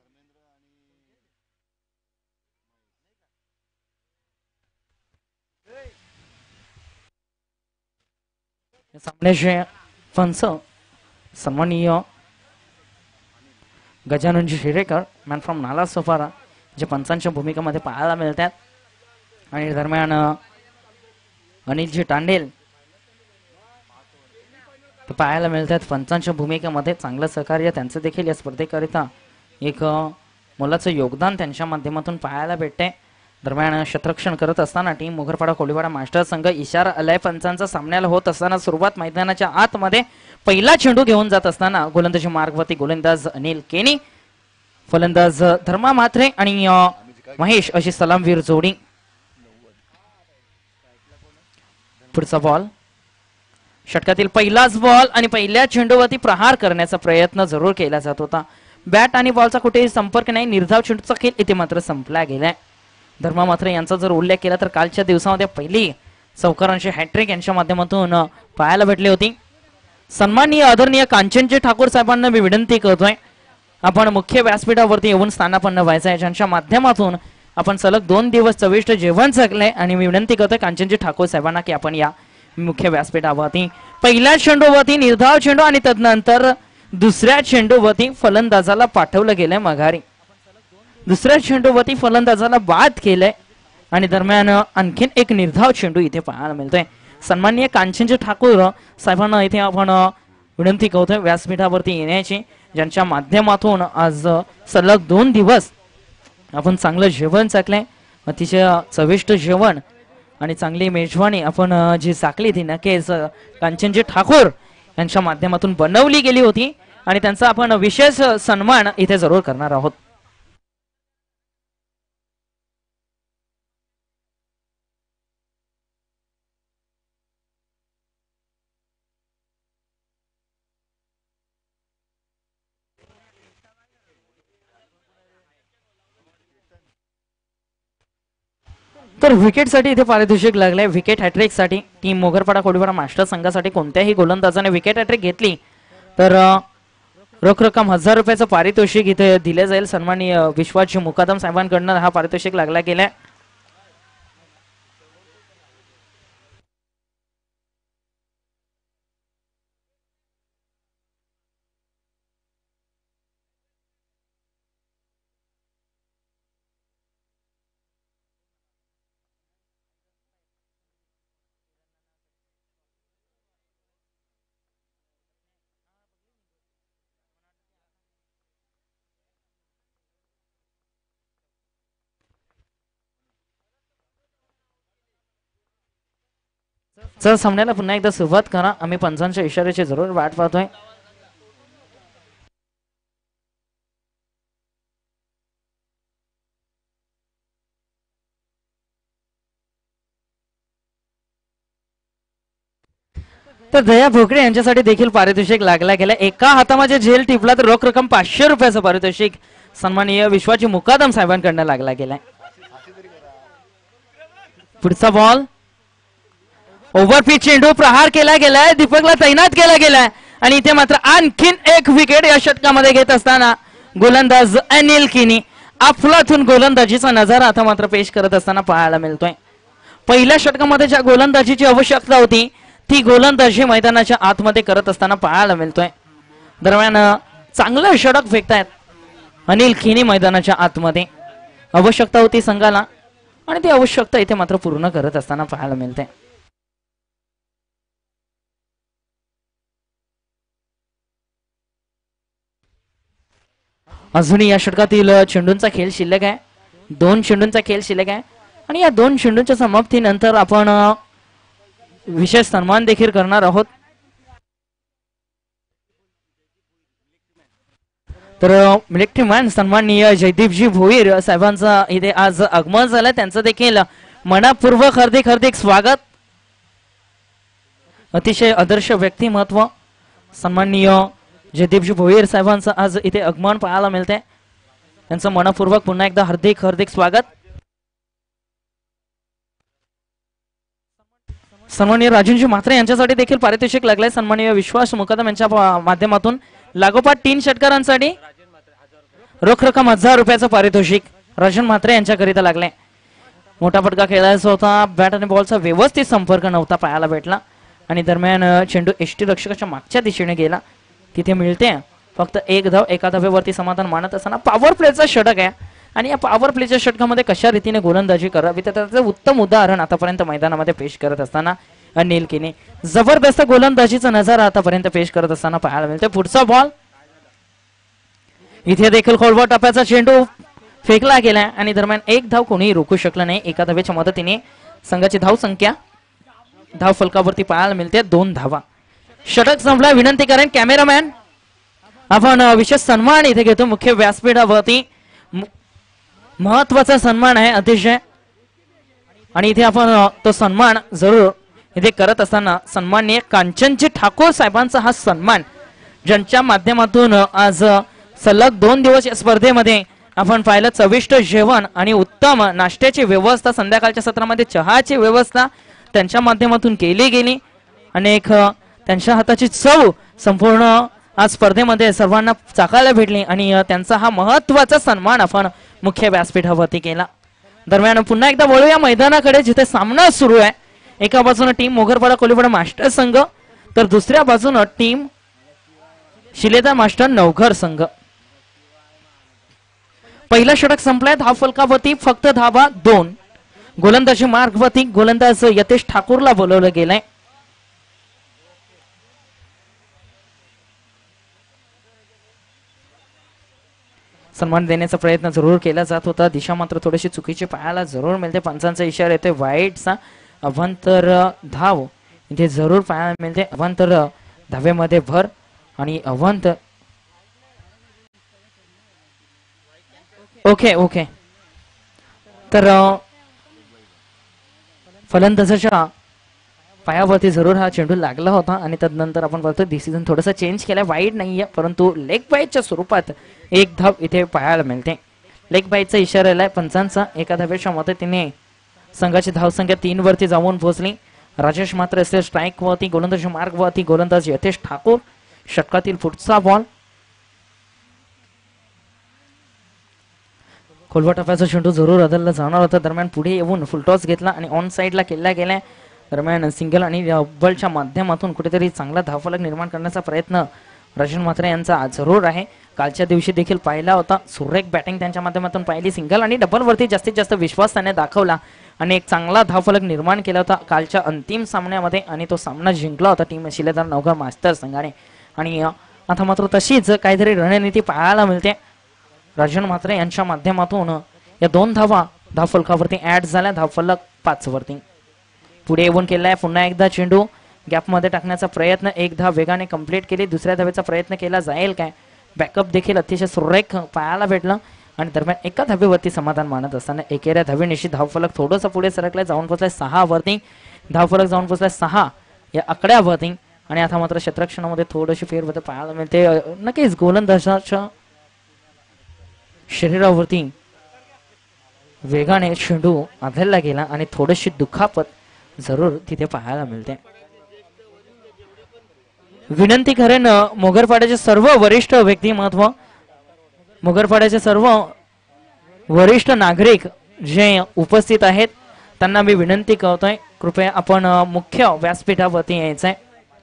सामन्याचे पंच सन्माननीय गजाननजी शिरेकर मॅन फ्रॉम नाला सोपारा जे पंचांच्या भूमिकेमध्ये पाहायला मिळतात आणि दरम्यान अनिलजी तांडेल ते पाहायला मिळतात पंचांच्या भूमिकेमध्ये चांगलं सहकार्य त्यांचं देखील या स्पर्धेकरिता एक मोलाचं योगदान त्यांच्या माध्यमातून पाहायला भेटते. दरम्यान क्षेत्ररक्षण करत असताना टीम मोगरपाडा कोळीवाडा मास्टर संघ इशारा अलय पंचांचा सामन्याला होत असताना सुरुवात मैदानाच्या आतमध्ये पहिला चेंडू घेऊन जात असताना गोलंदाजी मार्गवरती गोलंदाज अनिल केनी, फलंदाज धर्मा म्हात्रे आणि महेश अशी सलामवीर जोडी. पुढचा बॉल षटकातील पहिलाच बॉल आणि पहिल्या चेंडूवरती प्रहार करण्याचा प्रयत्न जरूर केला जात होता. बॅट आणि बॉलचा कुठेही संपर्क नाही. निर्धाव चेंडूचा खेळ इथे मात्र संपला गेलाय. धर्मा म्हात्रे यांचा जर उल्लेख केला तर कालच्या दिवसामध्ये पहिली चौकारांची हॅट्रिक यांच्या माध्यमातून पाहायला भेटली होती. सन्माननीय आदरणीय कांचनजी ठाकूर साहेबांना मी विनंती करतोय आपण मुख्य व्यासपीठावरती येऊन स्थानापन्न व्हायचं आहे, ज्यांच्या माध्यमातून आपण सलग 2 दिवस चविष्ट जेवण जगले आणि मी विनंती करतोय कांचनजी ठाकूर साहेबांना की आपण या मुख्य व्यासपीठावरती. पहिल्या चेंडूवरती निर्धाव चेंडू आणि तदनंतर दुसऱ्या चेंडूवरती फलंदाजाला पाठवलं गेलंय माघारी. दुसऱ्या चेंडूवरती फलंदाजाला बाद केलंय आणि दरम्यान आणखीन एक निर्धाव चेंडू इथे पाहायला मिळतोय. सन्माननीय कांचनजी ठाकूर साहेबांना इथे आपण विनंती करतोय व्यासपीठावरती येण्याची, ज्यांच्या माध्यमातून आज सलग 2 दिवस आपण चांगलं जेवण चाकलंय. अतिशय चविष्ट जेवण आणि चांगली मेजवानी आपण जी चाकली ती नक्कीच कांचनजी ठाकूर यांच्या माध्यमातून बनवली गेली होती आणि त्यांचा आपण विशेष सन्मान इथे जरूर करणार आहोत. तर विकेटसाठी इथे पारितोषिक लागले. विकेट हॅट्रिक साठी टीम मोगरपाडा कोळीवाडा मास्टर संघासाठी कोणत्याही गोलंदाजाने विकेट हॅट्रिक घेतली तर रोख रक्कम 1000 रुपयाचं पारितोषिक इथे दिले जाईल. सन्माननीय विश्वासजी मुकादम साहेबांकडून हा पारितोषिक लागला गेलाय. चल सामन्याला पुन्हा एकदा सुरुवात करा. आम्ही पंचांच्या इशाऱ्याची जरूर वाट पाहतोय. तर दया भोकरे यांच्यासाठी देखील पारितोषिक लागला गेला. एका हातामध्ये झेल टिपला तर रोख रक्कम 500 रुपयाचं पारितोषिक सन्माननीय विश्वासजी मुकादम साहेबांकडून लागला गेलाय. पुढचा बॉल ओव्हरपिच चेंडू प्रहार केला गेलाय. दीपकला तैनात केला गेलाय आणि इथे मात्र आणखीन एक विकेट या षटकामध्ये घेत असताना गोलंदाज अनिल किनी अफलातून गोलंदाजीचा नजारा आता मात्र पेश करत असताना पाहायला मिळतोय. पहिल्या षटकामध्ये ज्या गोलंदाजीची आवश्यकता होती ती गोलंदाजी मैदानाच्या आतमध्ये करत असताना पाहायला मिळतोय. दरम्यान चांगलं षटक फेकतायत अनिल किनी मैदानाच्या आतमध्ये. आवश्यकता होती संघाला आणि ती आवश्यकता इथे मात्र पूर्ण करत असताना पाहायला मिळते. अजूनही या षटकातील चेंडूंचा खेळ शिल्लक आहे. 2 चेंडूंचा खेळ शिल्लक आहे आणि या 2 चेंडूंच्या समाप्तीनंतर आपण विशेष सन्मान देखील करणार आहोत. तर मिलिटरी मॅन सन्माननीय जयदीपजी भोईर साहेबांचा इथे आज आगमन झालं. त्यांचं देखील मनापूर्वक हार्दिक स्वागत. अतिशय आदर्श व्यक्तिमत्व सन्माननीय जयदीपजी भोईर साहेबांचं आज इथे आगमन पाहायला मिळते. त्यांचं मनपूर्वक पुन्हा एकदा हार्दिक स्वागत. सन्माननीय राजनजी म्हात्रे यांच्यासाठी देखील पारितोषिक लागलंय. सन्माननीय विश्वास मुकादम यांच्या माध्यमातून लागोपाठ 3 षटकारांसाठी रोख रक्कम 1000 रुपयाचं पारितोषिक राजन म्हात्रे यांच्याकरिता लागले. मोठा फटका खेळायचा होता. बॅट आणि बॉलचा व्यवस्थित संपर्क नव्हता पायाला भेटला आणि दरम्यान चेंडू एसटी रक्षकाच्या मागच्या दिशेने गेला. तिथे मिळते फक्त एक धाव. एका धावेवरती समाधान मानत असताना पॉवर प्लेचा षटक आहे आणि या पॉवर प्लेच्या षटकामध्ये कशा रीतीने गोलंदाजी करावी त्याचं उत्तम उदाहरण आतापर्यंत मैदानामध्ये पेश करत असताना अनिल केने जबरदस्त गोलंदाजीचा नजारा आतापर्यंत पेश करत असताना पाहायला मिळते. पुढचा बॉल इथे देखील खोलवर टप्प्याचा चेंडू फेकला गेला आणि दरम्यान एक धाव कोणीही रोखू शकलं नाही. एका धावेच्या मदतीने संघाची धाव संख्या धाव फलकावरती पाहायला मिळते 2 धावा. षटक संपला. विनंती करेन कॅमेरामॅन आपण विशेष सन्मान इथे घेतो मुख्य व्यासपीठावरती. महत्वाचा सन्मान आहे अतिशय आणि इथे आपण तो सन्मान जरूर इथे करत असताना सन्माननीय कांचनजी ठाकूर साहेबांचा हा सन्मान ज्यांच्या माध्यमातून आज सलग 2 दिवस या स्पर्धेमध्ये आपण पाहिलं चविष्ट जेवण आणि उत्तम नाश्त्याची व्यवस्था संध्याकाळच्या सत्रामध्ये चहाची व्यवस्था त्यांच्या माध्यमातून केली गेली. अनेक त्यांच्या हाताची चव संपूर्ण आज स्पर्धेमध्ये सर्वांना चाकायला भेटली आणि त्यांचा हा महत्वाचा सन्मान आपण मुख्य व्यासपीठावरती केला. दरम्यान पुन्हा एकदा वळूया मैदानाकडे जिथे सामना सुरू आहे. एका बाजूने टीम मोगरपाडा कोलीवाडा मास्टर संघ तर दुसऱ्या बाजूने टीम शिलेदार मास्टर नवघर संघ. पहिला षटक संपलाय. धाव फलकावरती फक्त धावा 2. गोलंदाजी मार्गवरती गोलंदाज यतेश ठाकूरला बोलवलं गेलंय. सन्मान देण्याचा प्रयत्न जरूर केला जात होता. दिशा मात्र थोडीशी चुकीची पाहायला जरूर मिळते. पंचांचा इशारा येतोय वाईटचा. अवांतर धाव इथे जरूर पाहायला मिळते. अवांतर धावेमध्ये भर आणि अवांत ओके तर फलंदाजाच्या पायावरती जरूर हा चेंडू लागला होता आणि त्यानंतर आपण बघतो डिसिजन थोडासा चेंज केलाय. वाईड नाहीये परंतु लेग बाईटच्या स्वरूपात एक धाव इथे पाहायला मिळते. लेग बाईटचा इशारा आलाय पंचांचा. एका धावेच्या मदतीने संघाची धावसंख्या 3 वरती जाऊन पोहोचली. राजेश मात्र असेल स्ट्राईक वरती. गोलंदाजी मार्ग वरती गोलंदाज यतेश ठाकूर. षटकातील पुढचा बॉल खोलवा टप्प्याचा चेंडू जरूर अदलला जाणार होता. दरम्यान पुढे येऊन फुलटॉस घेतला आणि ऑन साइडला केला गेलाय. दरम्यान सिंगल आणि डबलच्या माध्यमातून कुठेतरी चांगला धावफलक निर्माण करण्याचा प्रयत्न राजन म्हात्रे यांचा जरूर आहे. कालच्या दिवशी देखील पाहिला होता. सुरेख बॅटिंग त्यांच्या माध्यमातून पाहिली. सिंगल आणि डबल वरती जास्तीत जास्त विश्वास त्याने दाखवला आणि एक चांगला धावफलक निर्माण केला होता कालच्या अंतिम सामन्यामध्ये आणि तो सामना जिंकला होता टीम शिलेदार नवघर मास्टर संघाने. आणि आता मात्र तशीच काहीतरी रणनीती पाहायला मिळते. राजन म्हात्रे यांच्या माध्यमातून या 2 धावा धावफलकावरती ऍड झाल्या. धावफलक 5 वरती पुढे येऊन केलाय. पुन्हा एकदा चेंडू गॅप मध्ये टाकण्याचा प्रयत्न. एक धाव वेगाने कंप्लीट केली. दुसऱ्या धावेचा प्रयत्न केला जाईल काय. बॅकअप देखील अतिशय सुरेख पाहायला भेटलं आणि दरम्यान एका धावेवरती समाधान मानत असताना एकेऱ्या धावेनिशी धावफलक थोडंसं पुढे सरकलाय. जाऊन पोहोचलाय 6 वरती. धावफलक जाऊन पोहोचलाय 6 या आकड्यावरती आणि आता मात्र क्षेत्ररक्षणामध्ये थोडीशी फेरबदल पाहायला मिळते. नक्कीच गोलंदाजाच्या शरीरावरती वेगाने चेंडू आदळला गेला आणि थोडीशी दुखापत जरूर तिथे पाहायला मिळते. विनंती करेन मोगरपाड्याचे सर्व वरिष्ठ व्यक्तिमत्व मोगरपाड्याचे सर्व वरिष्ठ नागरिक जे उपस्थित आहेत त्यांना मी विनंती करतोय कृपया आपण मुख्य व्यासपीठावरती यायचंय.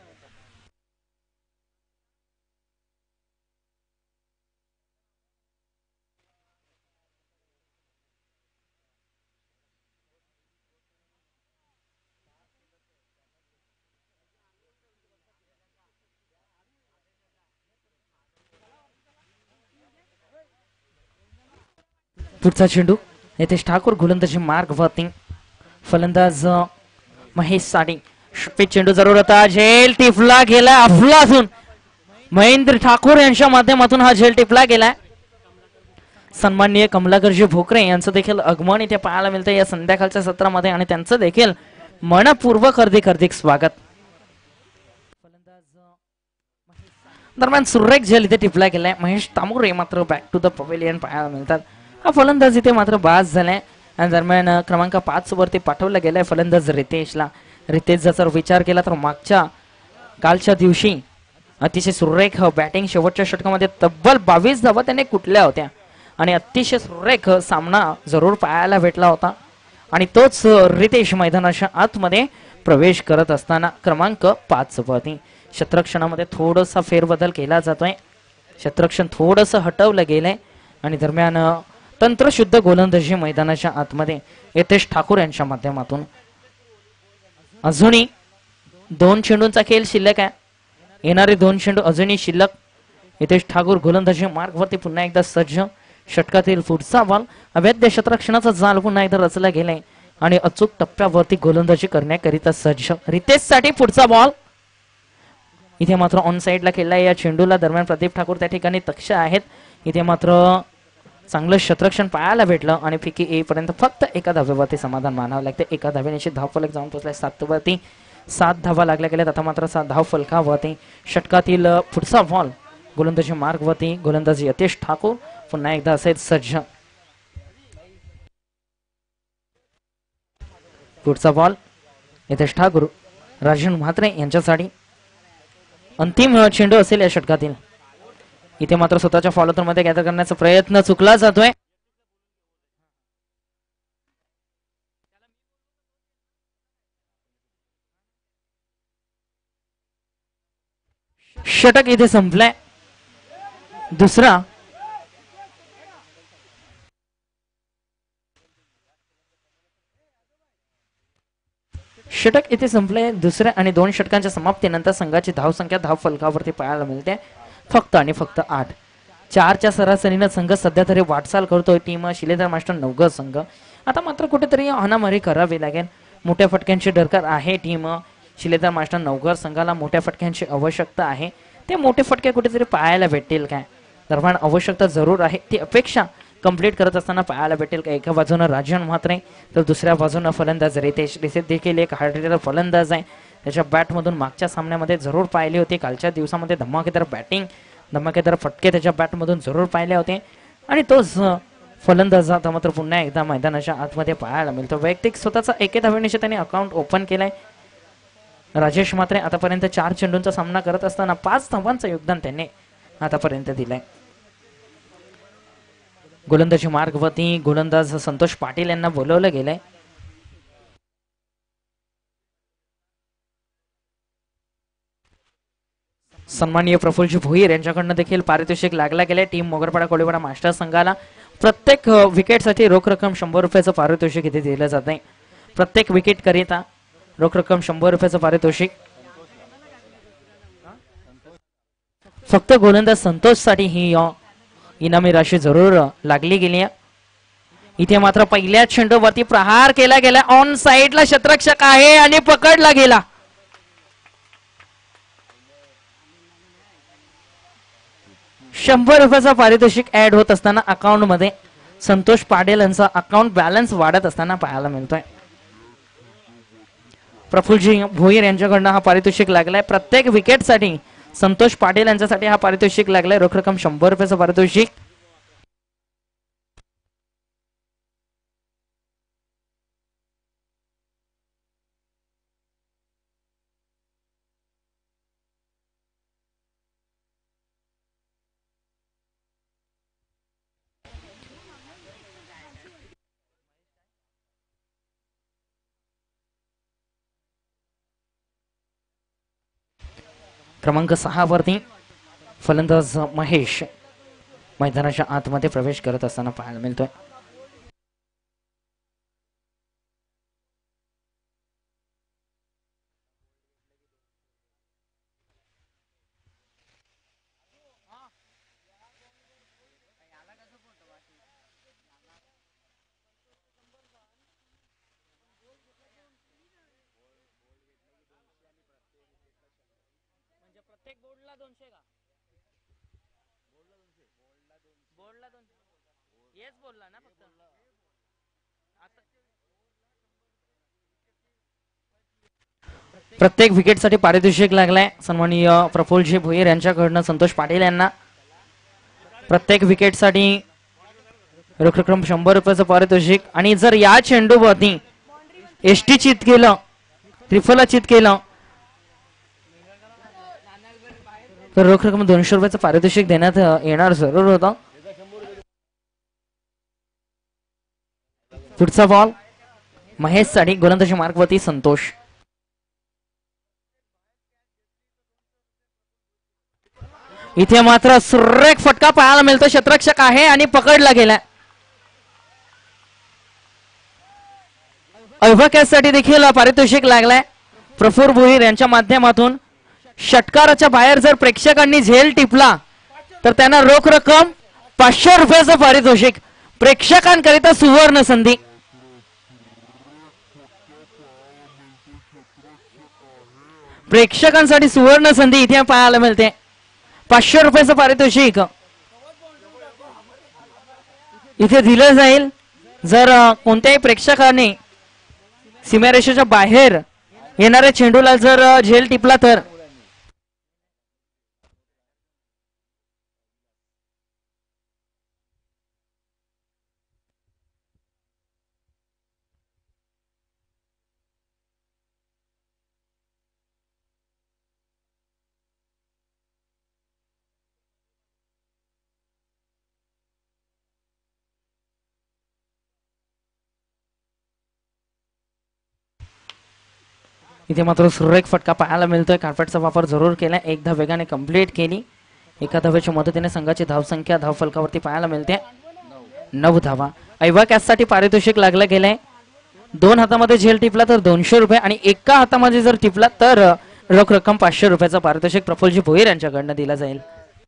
पुढचा चेंडू यतेश ठाकूर. गोलंदाजी मार्ग वरती फलंदाज महेश साडी. चेंडू जरूर होता. झेल टिपला गेला अफलातून. महेंद्र ठाकूर यांच्या माध्यमातून हा झेल टिपला गेलाय. सन्माननीय कमलाकरजी भोकरे यांचं देखील आगमन इथे पाहायला मिळतं या संध्याकाळच्या सत्रामध्ये आणि त्यांचं देखील मनपूर्वक हार्दिक स्वागत. दरम्यान सुरेख झेल इथे टिपला गेलाय. महेश तामुरे मात्र बॅक टू द पवेलियन पाहायला मिळतात. हा फलंदाज इथे मात्र बाद झालाय आणि दरम्यान क्रमांक 5 वरती पाठवला गेलाय फलंदाज रितेशला. रितेश जर विचार केला तर मागच्या कालच्या दिवशी अतिशय सुरेख बॅटिंग शेवटच्या षटकामध्ये तब्बल 22 धावा त्याने कुठल्या होत्या आणि अतिशय सुरेख सामना जरूर पाहायला भेटला होता. आणि तोच रितेश मैदानाच्या आतमध्ये प्रवेश करत असताना क्रमांक 5 वरती क्षेत्ररक्षणामध्ये थोडासा फेरबदल केला जातोय. क्षेत्ररक्षण थोडंसं हटवलं गेलंय आणि दरम्यान तंत्रशुद्ध गोलंदाजी मैदानाच्या आतमध्ये यतेश ठाकूर यांच्या माध्यमातून अजूनही 2 चेंडूंचा खेळ शिल्लक आहे. येणारे 2 चेंडू अजूनही शिल्लक. यतेश ठाकूर गोलंदाजी मार्गवरती पुन्हा एकदा सज्ज. षटकातील पुढचा बॉल अवैध क्षेत्ररक्षणाचा जाल पुन्हा एकदा रचला गेलाय आणि अचूक टप्प्यावरती गोलंदाजी करण्याकरिता सज्ज. रितेश साठी पुढचा बॉल इथे मात्र ऑन साइडला खेळलाय या चेंडूला. दरम्यान प्रदीप ठाकूर त्या ठिकाणी दक्ष आहेत. इथे मात्र चांगलं क्षेत्ररक्षण पाहायला भेटलं आणि फिकी येईपर्यंत फक्त एका धावेवरती समाधान मानावं लागते. एका धावेने धावफलक जाऊन पोहोचलाय 7 वरती. 7 धावा लागल्या गेल्यात. आता मात्र 7 धावफलकावरती षटकातील पुढचा बॉल गोलंदाजी मार्गवरती गोलंदाजी यतेश ठाकूर पुन्हा एकदा असेल सज्ज. पुढचा बॉल यतेश ठाकूर राजन म्हात्रे यांच्यासाठी अंतिम चेंडू असेल या षटकातील. इथे मात्र स्वतःच्या फॉलोथ्रू मध्ये गॅदर करण्याचा प्रयत्न चुकला जातोय. षटक इथे संपलाय. दुसरा षटक इथे संपले. दुसऱ्या आणि 2 षटकांच्या समाप्तीनंतर संघाची धावसंख्या धावफलकावरती पाहायला मिळते फक्त आणि फक्त 8. 4च्या सरासरीनं संघ सध्या तरी वाटचाल करतोय. टीम शिलेदार मास्टर नवघर संघ. आता मात्र कुठेतरी हाणामारी करावी लागेल. मोठ्या फटक्यांची दरकार आहे. टीम शिलेदार मास्टर नवघर संघाला मोठ्या फटक्यांची आवश्यकता आहे. ते मोठे फटके कुठेतरी पाहायला भेटतील काय? दरम्यान आवश्यकता जरूर आहे. ती अपेक्षा कंप्लीट करत असताना पाहायला भेटेल का? एका बाजूनं राजन म्हात्रे तर दुसऱ्या बाजूनं फलंदाज रितेश. रितेश देखील एक हार्ड हिटर फलंदाज आहे. त्याच्या बॅटमधून मागच्या सामन्यामध्ये जरूर पाहिले होते. कालच्या दिवसामध्ये धमाकेदार बॅटिंग धमाकेदार फटके त्याच्या बॅटमधून जरूर पाहिले होते आणि तोच फलंदाज आता मात्र पुन्हा एकदा मैदानाच्या आतमध्ये पाहायला मिळतो. वैयक्तिक स्वतःचा 1 धावेनिशी त्याने अकाउंट ओपन केलाय. राजेश म्हात्रे आतापर्यंत 4 चेंडूंचा सामना करत असताना 5 धावांचं योगदान त्याने आतापर्यंत दिलंय. गोलंदाजी मार्गवरती गोलंदाज संतोष पाटील यांना बोलवलं गेलंय. सन्माननीय प्रफुल्लजी भोईर यांच्याकडनं देखील पारितोषिक लागला गेले. टीम मोगरपाडा कोळीवाडा मास्टर संघाला प्रत्येक विकेटसाठी रोख रक्कम 100 रुपयाचं पारितोषिक इथे दिलं जाते. प्रत्येक विकेट करिता रोख रक्कम 100 रुपयाचं पारितोषिक. फक्त गोलंदाज संतोष साठी ही इनामी राशी जरूर लागली गेली. इथे मात्र पहिल्या चेंडूवरती प्रहार केला गेला. ऑन साइडला क्षेत्ररक्षक आहे आणि पकडला गेला. ₹100 पारितोषिक ऍड होत असताना अकाउंट मध्ये संतोष पाटील यांचा अकाउंट बॅलन्स वाढत असताना पाहायला मिळतोय. प्रफुल्लजी भोईर यांच्याकडनं हा पारितोषिक लागलाय. प्रत्येक विकेटसाठी संतोष पाटील यांच्यासाठी हा पारितोषिक लागलाय. रोख रक्कम ₹100 पारितोषिक. क्रमांक 6 वरती फलंदाज महेश मैदानाच्या आतमध्ये प्रवेश करत असताना पाहायला मिळतोय. प्रत्येक विकेटसाठी पारितोषिक लागलाय. सन्माननीय प्रफुल्लजी भोईर यांच्याकडनं संतोष पाटील यांना प्रत्येक विकेटसाठी रोख रक्कम ₹100 पारितोषिक. आणि जर या चेंडूवरती एसटी चित केलं, त्रिफला चित केलं तर रोख रक्कम ₹200 पारितोषिक देण्यात येणार जरूर होतं. पुढचा बॉल महेश साठी, गोलंदाजी मार्गवरती संतोष. इथे मात्र सुरेख फटका पाहायला मिळतो, क्षेत्ररक्षक आहे आणि पकडला गेला. अभ्यासासाठी देखील पारितोषिक लागलाय प्रफुर भोईर यांच्या माध्यमातून. षटकाराच्या बाहेर जर प्रेक्षकांनी झेल टिपला तर त्यांना रोख रक्कम 500 रुपयाचं पारितोषिक. प्रेक्षकांकरिता सुवर्ण संधी. प्रेक्षकांसाठी सुवर्ण संधी इथे पाहायला मिळते. 500 रुपयाचं पारितोषिक इथे दिलं जाईल जर कोणत्याही प्रेक्षकाने सीमारेषेच्या बाहेर येणाऱ्या चेंडूला जर झेल टिपला तर. इथे मात्र सुरेख फटका पाहायला मिळतोय. कार्पेटचा वापर जरूर केला. एक धाव वेगाने कंप्लीट केली. एका धावेच्या मदतीने संघाची धावसंख्या धावफलकावरती पाहायला मिळते 9 धावा. ऐवा कॅचसाठी पारितोषिक लागलं गेलंय. 2 हातामध्ये झेल टिपला तर 200 रुपये आणि एका हातामध्ये जर टिपला तर रोख रक्कम 500 रुपयाचं पारितोषिक प्रफुल्लजी भोईर यांच्याकडनं दिला जाईल.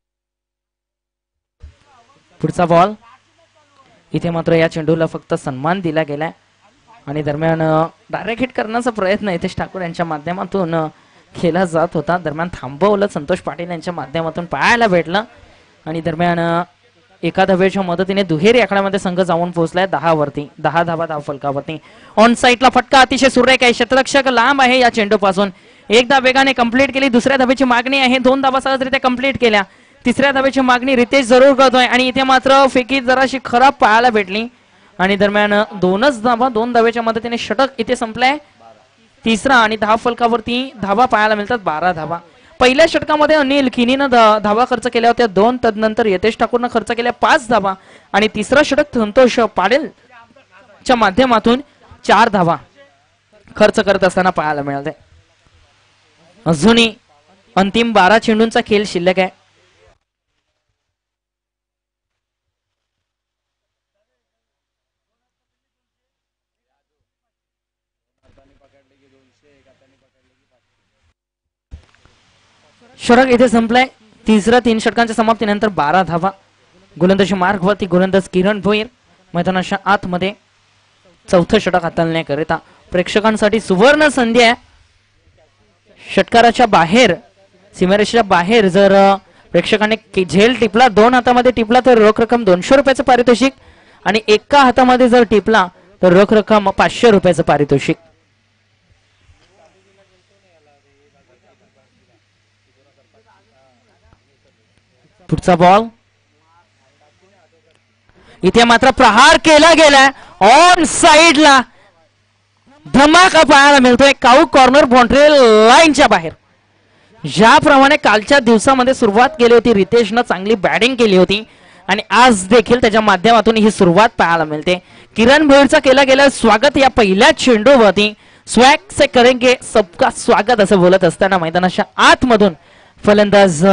पुढचा बॉल इथे मात्र या चेंडूला फक्त सन्मान दिला गेलाय आणि दरम्यान डायरेक्ट हिट करण्याचा प्रयत्न हितेश ठाकूर यांच्या माध्यमातून केला जात होता. दरम्यान थांबवलं संतोष पाटील यांच्या माध्यमातून पाहायला भेटलं आणि दरम्यान एका धावेच्या मदतीने दुहेरी आकड्यामध्ये संघ जाऊन पोहोचलाय 10 वरती. 10 धावा धावफलकावरती. ऑन साईडला फटका अतिशय सुरेख आहे. क्षेत्ररक्षक लांब आहे या चेंडूपासून. एकदा वेगाने कंप्लीट केली. दुसऱ्या धावेची मागणी आहे. 2 धावा सहजरित्या कंप्लीट केल्या. तिसऱ्या धावेची मागणी रितेश जरूर करतोय आणि इथे मात्र फेकी जराशी खराब पाहायला भेटली आणि दरम्यान 2 धावेच्या मदतीने षटक इथे संपलाय. तिसरा आणि धावफलकावरती धावा पाहायला मिळतात 12 धावा. पहिल्या षटकामध्ये अनिल किनीनं धावा खर्च केल्या होत्या 2. तदनंतर यतेश ठाकूरनं खर्च केल्या 5 धावा आणि तिसरा षटक संतोष पाटीलच्या माध्यमातून 4 धावा खर्च करत असताना पाहायला मिळाले. अजूनही अंतिम 12 चेंडूंचा खेळ शिल्लक आहे. षटक इथे संपलाय. तिसरा 3 षटकांच्या समाप्तीनंतर 12 धावा. गोलंदाजी मार्गवरती गोलंदाज किरण भोईर मैदानाच्या आतमध्ये चौथं षटक हाताळण्याकरिता. प्रेक्षकांसाठी सुवर्ण संधी आहे. षटकाराच्या बाहेर सीमारेषेच्या बाहेर जर प्रेक्षकांनी झेल टिपला 2 हातामध्ये टिपला तर रोख रक्कम 200 रुपयाचं पारितोषिक आणि एका हातामध्ये जर टिपला तर रोख रक्कम 500 रुपयाचं पारितोषिक. पुढचा बॉल इथे मात्र प्रहार केला गेलाय. ऑन साइडला धमाका पाहायला मिळतोय. काऊ कॉर्नर बाउंड्री लाईनच्या बाहेर. ज्याप्रमाणे कालच्या दिवसामध्ये सुरुवात केली होती रितेशनं चांगली बॅटिंग केली होती आणि आज देखील त्याच्या माध्यमातून ही सुरुवात पाहायला मिळते. किरण भोईरचा केला गेला स्वागत या पहिल्या चेंडूवरती. स्वॅग से करेंगे सबका स्वागत असं बोलत असताना मैदानाच्या आतमधून फलंदाज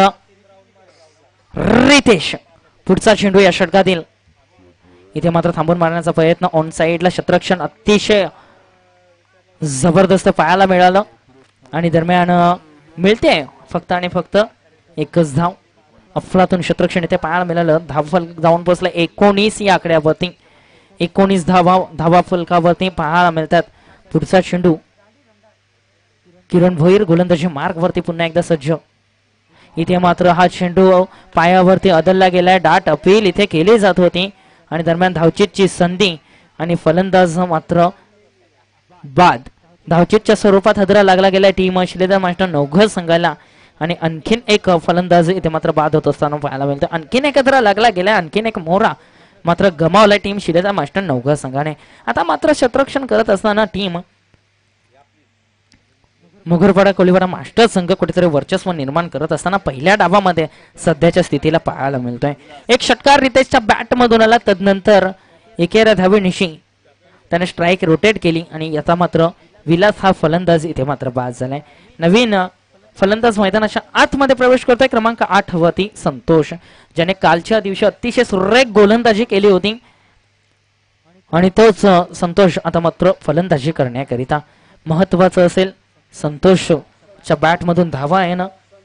रितेश. पुढचा चेंडू या षटकातील. इथे मात्र थांबून मारण्याचा प्रयत्न. ऑन साइडला क्षेत्ररक्षण अतिशय जबरदस्त पाहायला मिळालं आणि दरम्यान मिळते फक्त आणि फक्त एकच धाव. अफलातून क्षेत्ररक्षण इथे पाहायला मिळालं. धावफल जाऊन पोहोचलं 19 या आकड्यावरती. 19 धावा फलकावरती पाहायला मिळतात. पुढचा चेंडू किरण भोईर गोलंदाजी मार्गवरती पुन्हा एकदा सज्ज. इथे मात्र हा चेंडू पायावरती अदलला गेलाय. डाट अपील इथे केली जात होती आणि दरम्यान धावचीतची संधी आणि फलंदाज मात्र बाद. धावचीतच्या स्वरूपात हदरा लागला गेलाय टीम शिलेदार मास्टर नवघर संघाला आणि आणखीन एक फलंदाज इथे मात्र बाद होत असताना पाहायला मिळतं. आणखीन एक हदरा लागला गेलाय. आणखीन एक मोहरा मात्र गमावला टीम शिलेदार मास्टर नवघर संघाने. आता मात्र क्षेत्ररक्षण करत असताना टीम मुघरपाडा कोळीवाडा मास्टर संघ कुठेतरी वर्चस्व निर्माण करत असताना पहिल्या डावामध्ये सध्याच्या स्थितीला पाहायला मिळतोय. एक षटकार रितेशच्या बॅट मधून आला. तदनंतर एकेरा धावेनिशी त्याने स्ट्राईक रोटेट केली आणि आता मात्र विलास हा फलंदाज इथे मात्र बाद झालाय. नवीन फलंदाज मैदानाच्या आतमध्ये प्रवेश करतोय क्रमांक 8 वरती संतोष, ज्याने कालच्या दिवशी अतिशय सुरेख गोलंदाजी केली होती आणि तोच संतोष आता मात्र फलंदाजी करण्याकरिता महत्वाचं असेल. संतोषच्या बॅट मधून धावा आहे ना,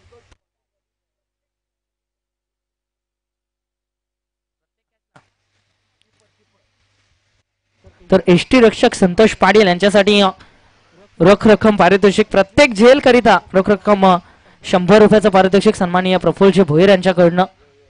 तर एसटी रक्षक संतोष पाटील यांच्यासाठी रोख रक्कम पारितोषिक, प्रत्येक झेल करिता रोख रक्कम 100 रुपयाचं पारितोषिक सन्माननीय प्रफुल्लजी भोईर यांच्याकडनं.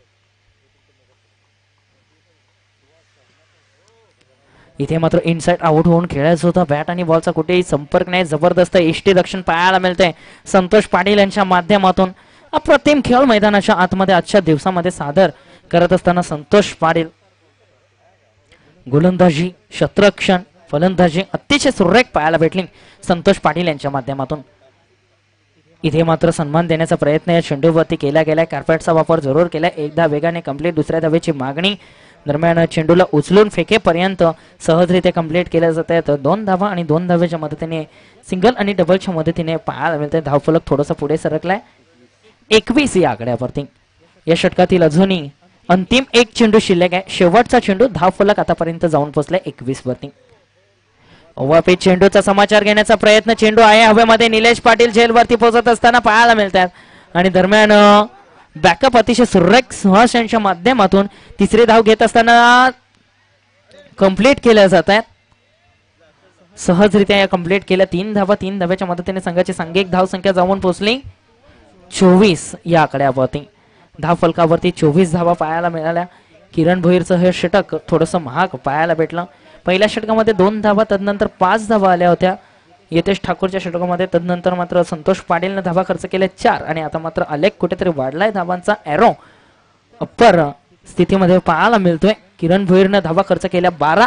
इथे मात्र इनसाइड आउट होऊन खेळायचं होतं. बॅट आणि बॉलचा कुठेही संपर्क नाही. जबरदस्त एसटी रक्षण पाहायला मिळतंय संतोष पाटील यांच्या माध्यमातून. अप्रतिम खेळ मैदानाच्या आतमध्ये आजच्या दिवसामध्ये सादर करत असताना संतोष पाटील गोलंदाजी, क्षेत्ररक्षण, फलंदाजी अतिशय सुरेख पाहायला भेटली संतोष पाटील यांच्या माध्यमातून. इथे मात्र सन्मान देण्याचा प्रयत्न या चेंडूवरती केला गेलाय. कार्पेटचा वापर जरूर केलाय. एकदा वेगाने कंप्लीट, दुसऱ्या धावेची मागणी दरम्यान चेंडूला उचलून फेकेपर्यंत सहजरित्या कंप्लीट केल्या जात आहे. तर 2 धावा आणि 2 धावेच्या मदतीने सिंगल आणि डबलच्या मदतीने पाहायला मिळते. धावफलक थोडासा पुढे सरकलाय 21 या आकड्यावरती. या षटकातील अजूनही अंतिम एक चेंडू शिल्लक आहे. शेवटचा चेंडू धावफलक आतापर्यंत जाऊन पोहोचलाय 21 वरती. ओव्हरपिच चेंडूचा समाचार घेण्याचा प्रयत्न, चेंडू आहे हवेमध्ये. निलेश पाटील झेलवरती पोहोचत असताना पाहायला मिळतात आणि दरम्यान बॅकअप अतिशय सुरेख सुहास यांच्या माध्यमातून तिसरी धाव घेत असताना कंप्लीट केल्या जात आहेत. सहजरित्या या कंप्लीट केल्या 3 धावा. 3 धाव्याच्या मदतीने संघाची सांघिक धाव संख्या जाऊन पोहोचली 24 या आकड्यावरती. धाव फलकावरती 24 धावा पाहायला मिळाल्या. किरण भोईरचं हे षटक थोडंसं महाग पाहायला भेटलं. पहिल्या षटकामध्ये 2 धावा, तदनंतर 5 धावा आल्या होत्या यतेश ठाकूरच्या षटकामध्ये. तदनंतर मात्र संतोष पाटीलने धावा खर्च केल्या 4 आणि आता मात्र आलेख कुठेतरी वाढलाय. धावांचा एरो अप्पर स्थितीमध्ये पाहायला मिळतोय. किरण भोईरने धावा खर्च केल्या 12.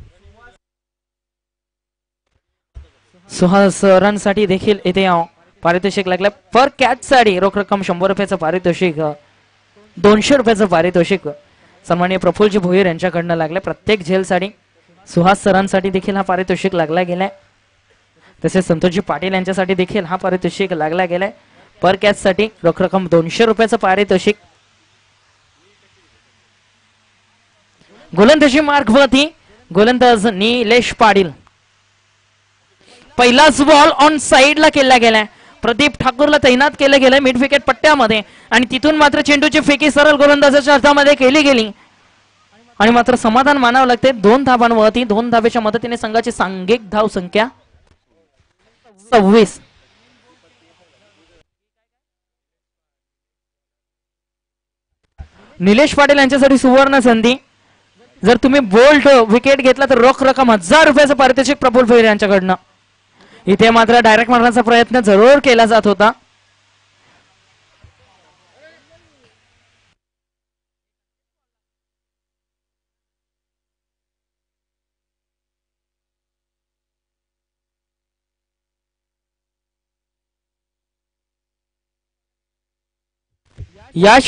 सुहास रनसाठी देखील इथे पारितोषिक लागलं. पर कॅच साठी रोख रक्कम 100 रुपयाचं पारितोषिक, 200 रुपयाचं पारितोषिक सन्माननीय प्रफुल्लजी भोईर यांच्याकडनं लागले. प्रत्येक झेलसाठी सुहास सरांसाठी देखील हा पारितोषिक लागला गेलाय. तसेच संतोषजी पाटील यांच्यासाठी देखील हा पारितोषिक लागला गेलाय. पर कॅच साठी रोख रक्कम 200 रुपयाचं पारितोषिक. गोलंदाजी मार्गवरती गोलंदाज निलेश पाटील. पहिलाच बॉल ऑन साइडला केला गेलाय. प्रदीप ठाकूरला तैनात केलं गेलंय मिड विकेट पट्ट्यामध्ये आणि तिथून मात्र चेंडूची फेकी सरळ गोलंदाजाच्या हातामध्ये केली गेली आणि मात्र समाधान मानावं लागते. 2 धावांवरती 2 धावेच्या मदतीने संघाची सांघिक धाव संख्या 26. निलेश पाटील यांच्यासाठी सुवर्ण संधी. जर तुम्ही बोल्ड विकेट घेतला तर रोख रक्कम 1000 रुपयाचं पारितोषिक प्रफुल्ल भोईर यांच्याकडनं. इथे मात्र डायरेक्ट मारण्याचा प्रयत्न जरूर केला जात होता. या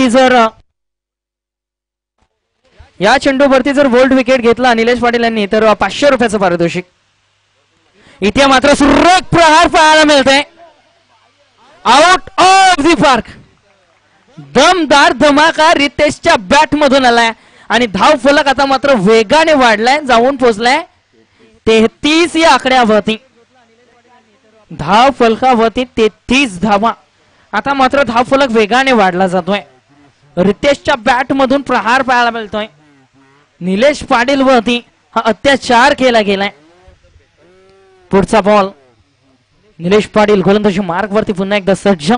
चेंडूवरती जर बोल्ड विकेट घेतला निलेश पाटील यांनी तर 500 रुपयाचं पारितोषिक. इथे मात्र सुरेख प्रहार पाहायला मिळतंय. Out of the park. दमदार धमाका रितेशच्या बॅट मधून आलाय आणि धाव फलक आता मात्र वेगाने वाढलाय, जाऊन पोहोचलाय 33 या आकड्यावरती. धाव फलकावरती 33 धावा. आता मात्र धाव फलक वेगाने वाढला जातोय. रितेशच्या बॅट मधून प्रहार पाहायला मिळतोय. निलेश पाटील वरती हा अत्याचार केला गेलाय. पुढचा बॉल निलेश पाटील गोलंदाजी मार्ग वरती पुन्हा एकदा सज्ज.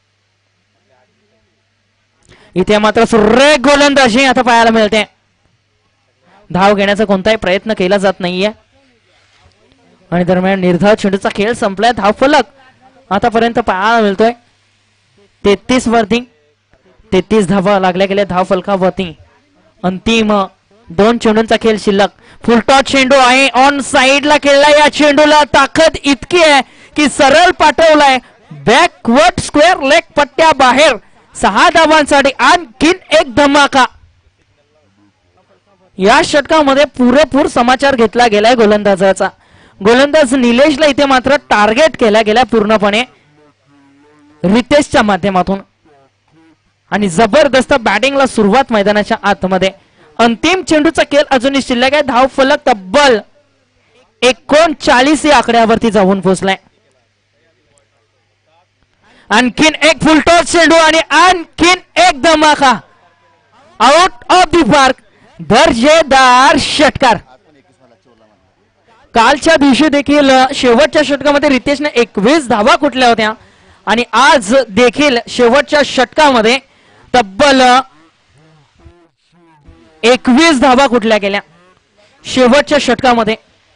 इथे मात्र सुरेख गोलंदाजी आता पाहायला मिळते. धाव घेण्याचा कोणताही प्रयत्न केला जात नाहीये आणि दरम्यान निर्धाव चेंडूचा खेळ संपलाय. धाव फलक आतापर्यंत पाहायला मिळतोय 33 वरती. 33 धावा लागल्या गेल्या धाव फलकावरती. अंतिम 2 चेंडूंचा खेळ शिल्लक. फुलटॉस चेंडू आहे, ऑन साइडला खेळला. या चेंडूला ताकद इतकी आहे की सरळ पाठवलाय बॅकवर्ड स्क्वेअर लेग पट्ट्या बाहेर. 6 धावांसाठी आणखीन एक धमाका. या षटकामध्ये पुरेपूर समाचार घेतला गेलाय गोलंदाजाचा. गोलंदाज निलेशला इथे मात्र टार्गेट केला गेला पूर्णपणे रितेशच्या माध्यमातून आणि जबरदस्त बॅटिंगला सुरुवात मैदानाच्या आतमध्ये. अंतिम चेंडूचा खेळ अजूनही शिल्लक आहे. धाव फलक तब्बल 39 या आकड्यावरती जाऊन पोहोचलाय. आणखीन एक फुलटॉस चेंडू आणि आणखीन एक धमाका आउट ऑफ दी पार्क. दर्जेदार षटकार. कालच्या दिवशी देखील शेवटच्या षटकामध्ये रितेशने 21 धावा कुठल्या होत्या आणि आज देखील शेवटच्या षटकामध्ये तब्बल 21 धावा कुठल्या गेल्या शेवटच्या षटकामध्ये.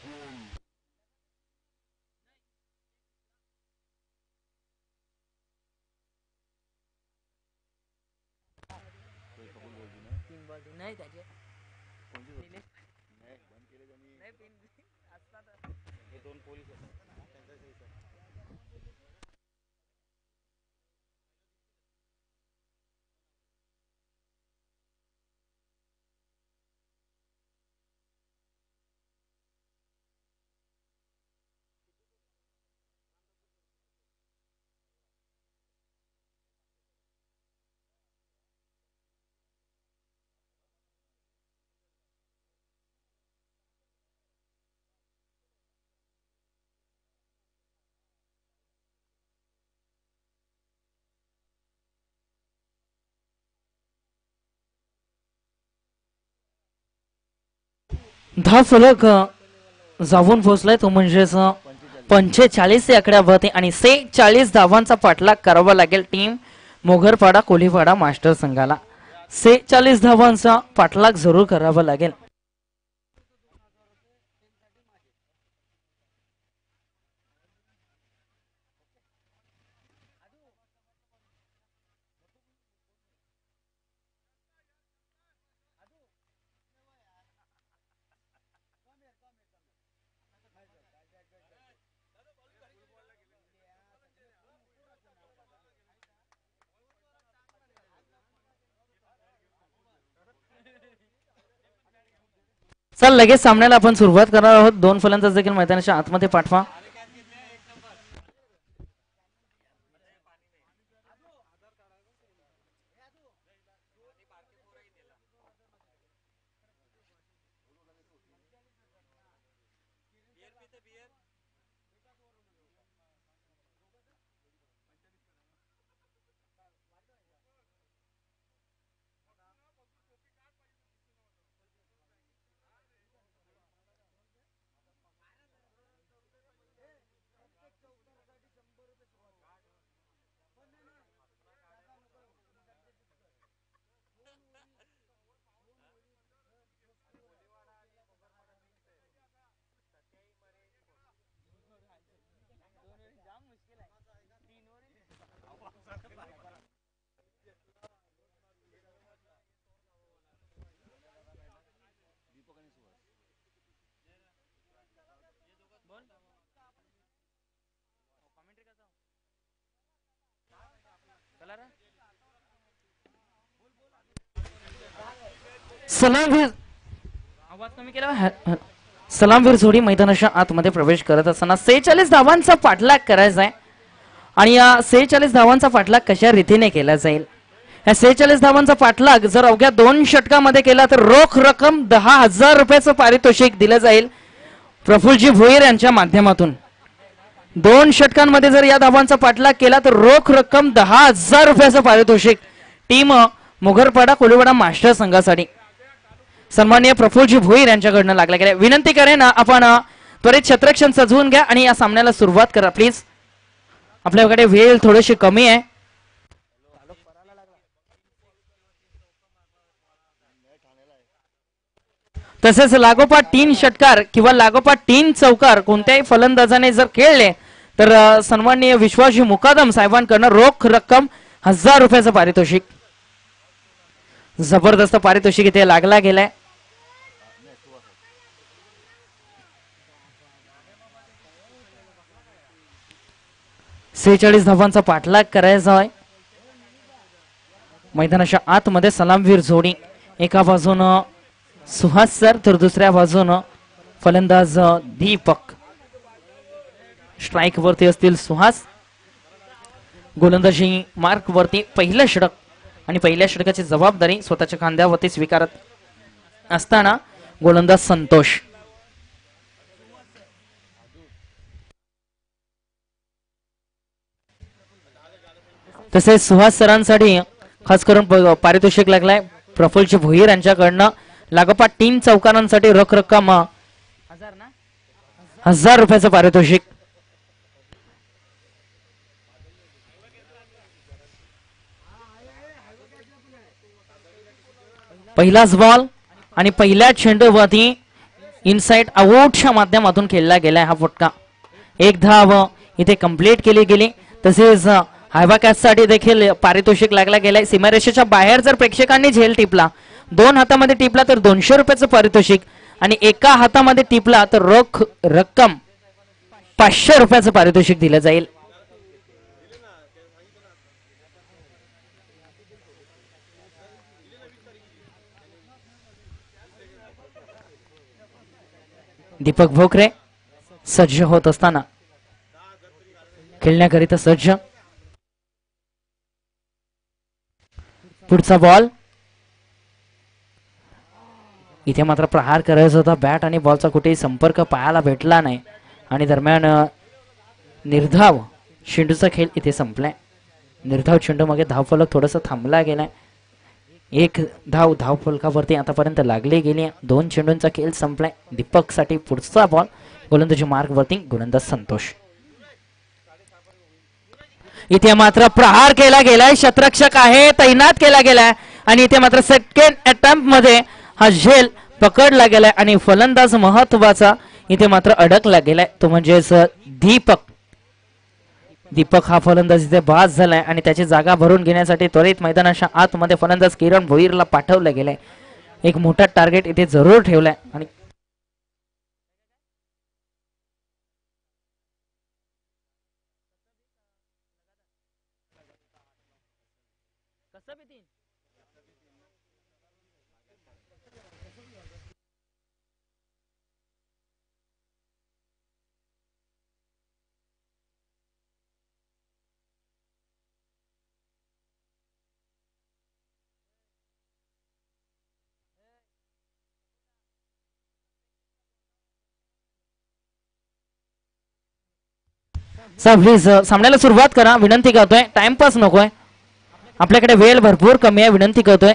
धाव फलक जाऊन पोहोचलाय तो म्हणजेच 45 या आकड्यावरती आणि 46 धावांचा पाठलाग करावा लागेल टीम मोगरपाडा कोलीपाडा मास्टर संघाला. 46 धावांचा पाठलाग जरूर करावा लागेल. चल लगेच सामन्याला आपण सुरुवात करणार आहोत. दोन फलंदाज देखील मैदानाच्या आतमध्ये पाठवा. सलामवीर आवाज कमी केला. सलामवीर जोडी मैदानाच्या आतमध्ये प्रवेश करत असताना 46 धावांचा पाठलाग करायचा आहे आणि या 46 धावांचा पाठलाग कशा रीतीने केला जाईल. या 46 धावांचा पाठलाग जर अवघ्या 2 षटकामध्ये केला तर रोख रक्कम 10,000 रुपयाचं पारितोषिक दिलं जाईल प्रफुल्लजी भोईर यांच्या माध्यमातून. 2 षटकांमध्ये जर या धावांचा पाठलाग केला तर रोख रक्कम 10,000 रुपयाचं पारितोषिक टीम मोगरपाडा कोलीवाडा मास्टर संघासाठी सन्माननीय प्रफुल्लजी भोईर यांच्याकडनं लागला गेला. विनंती करेन आपण त्वरित क्षेत्ररक्षण सजवून घ्या आणि या सामन्याला सुरुवात करा प्लीज. आपल्याकडे वेळ थोडीशी कमी आहे. तसेच लागोपाठ 3 षटकार किंवा लागोपाठ 3 चौकार कोणत्याही फलंदाजाने जर खेळले तर सन्माननीय विश्वासजी मुकादम साहेबांकडनं रोख रक्कम 1000 रुपयाचं पारितोषिक. जबरदस्त पारितोषिक इथे लागला गेलाय. सेहेचाळीस धावांचा पाठलाग करायचा आहे. मैदानाच्या आतमध्ये सलामवीर जोडी एका बाजूनं सुहास सर, तर दुसऱ्या बाजूनं फलंदाज दीपक. स्ट्राईक वरती असतील सुहास. गोलंदाजी मार्क वरती पहिलं षटक आणि पहिल्या षटकाची जबाबदारी स्वतःच्या खांद्यावरती स्वीकारत असताना गोलंदाज संतोष. तसेच सुहास सरांसाठी खास करून पारितोषिक लागलाय प्रफुल्ल भोईर यांच्याकडनं. लागोपाठ 3 चौकारांसाठी रक्कम 1000 रुपयाचं पारितोषिक. पहिलाच बॉल आणि पहिल्या चेंडूवरती इनसाइड आउटच्या माध्यमातून खेळला गेलाय हा फटका. 1 धाव इथे कंप्लीट केली गेली. तसेच हायवा कॅच साठी देखील पारितोषिक लागला गेलाय. सीमारेषेच्या बाहेर जर प्रेक्षकांनी झेल टिपला, 2 हातामध्ये टिपला तर 200 रुपयाचं पारितोषिक आणि एका हातामध्ये टिपला तर रोख रक्कम 500 रुपयाचं पारितोषिक दिलं जाईल. दीपक भोकरे सज्ज होत असताना खेळण्याकरिता सज्ज. पुढचा बॉल. इथे मात्र प्रहार करायचा होता. बॅट आणि बॉलचा कुठेही संपर्क पाहायला भेटला नाही आणि दरम्यान निर्धाव चेंडूचा खेळ इथे संपलाय. निर्धाव चेंडू मागे धावफलक थोडासा थांबला गेलाय. 1 धाव धावफलकावरती आतापर्यंत लागली गेली. 2 चेंडूंचा खेळ संपलाय. दीपक साठी पुढचा बॉल. गोलंदाजी मार्ग वरती गोलंदाज संतोष. इथे मात्र प्रहार केला गेलाय. क्षेत्ररक्षक आहे तैनात केला गेलाय आणि इथे मात्र सेकंड अटेम्प्ट मध्ये हा झेल पकडला गेलाय आणि फलंदाज महत्वाचा इथे मात्र अडकला गेलाय, तो म्हणजेच दीपक. दीपक हा फलंदाज इथे बाद झालाय आणि त्याची जागा भरून घेण्यासाठी त्वरित मैदानाच्या आतमध्ये फलंदाज किरण भोईरला पाठवलं गेलंय. एक मोठा टार्गेट इथे जरूर ठेवलाय आणि प्लीज सामन्याला सुरुवात करा, विनंती करतोय. टाइमपास नकोय, आपल्याकडे वेळ भरपूर कमी आहे. विनंती करतोय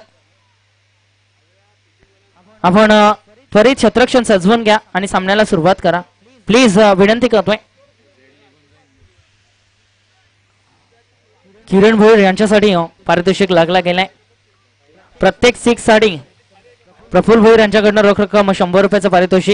आपण त्वरित क्षेत्ररक्षण सजवून घ्या आणि सामन्याला सुरुवात करा प्लीज. विनंती करतोय. किरण भोईर यांच्यासाठी पारितोषिक लागला गेलाय. प्रत्येक 6 साठी प्रफुल्ल भोईर यांच्याकडनं रोख रक्कम 100 रुपयाचं पारितोषिक.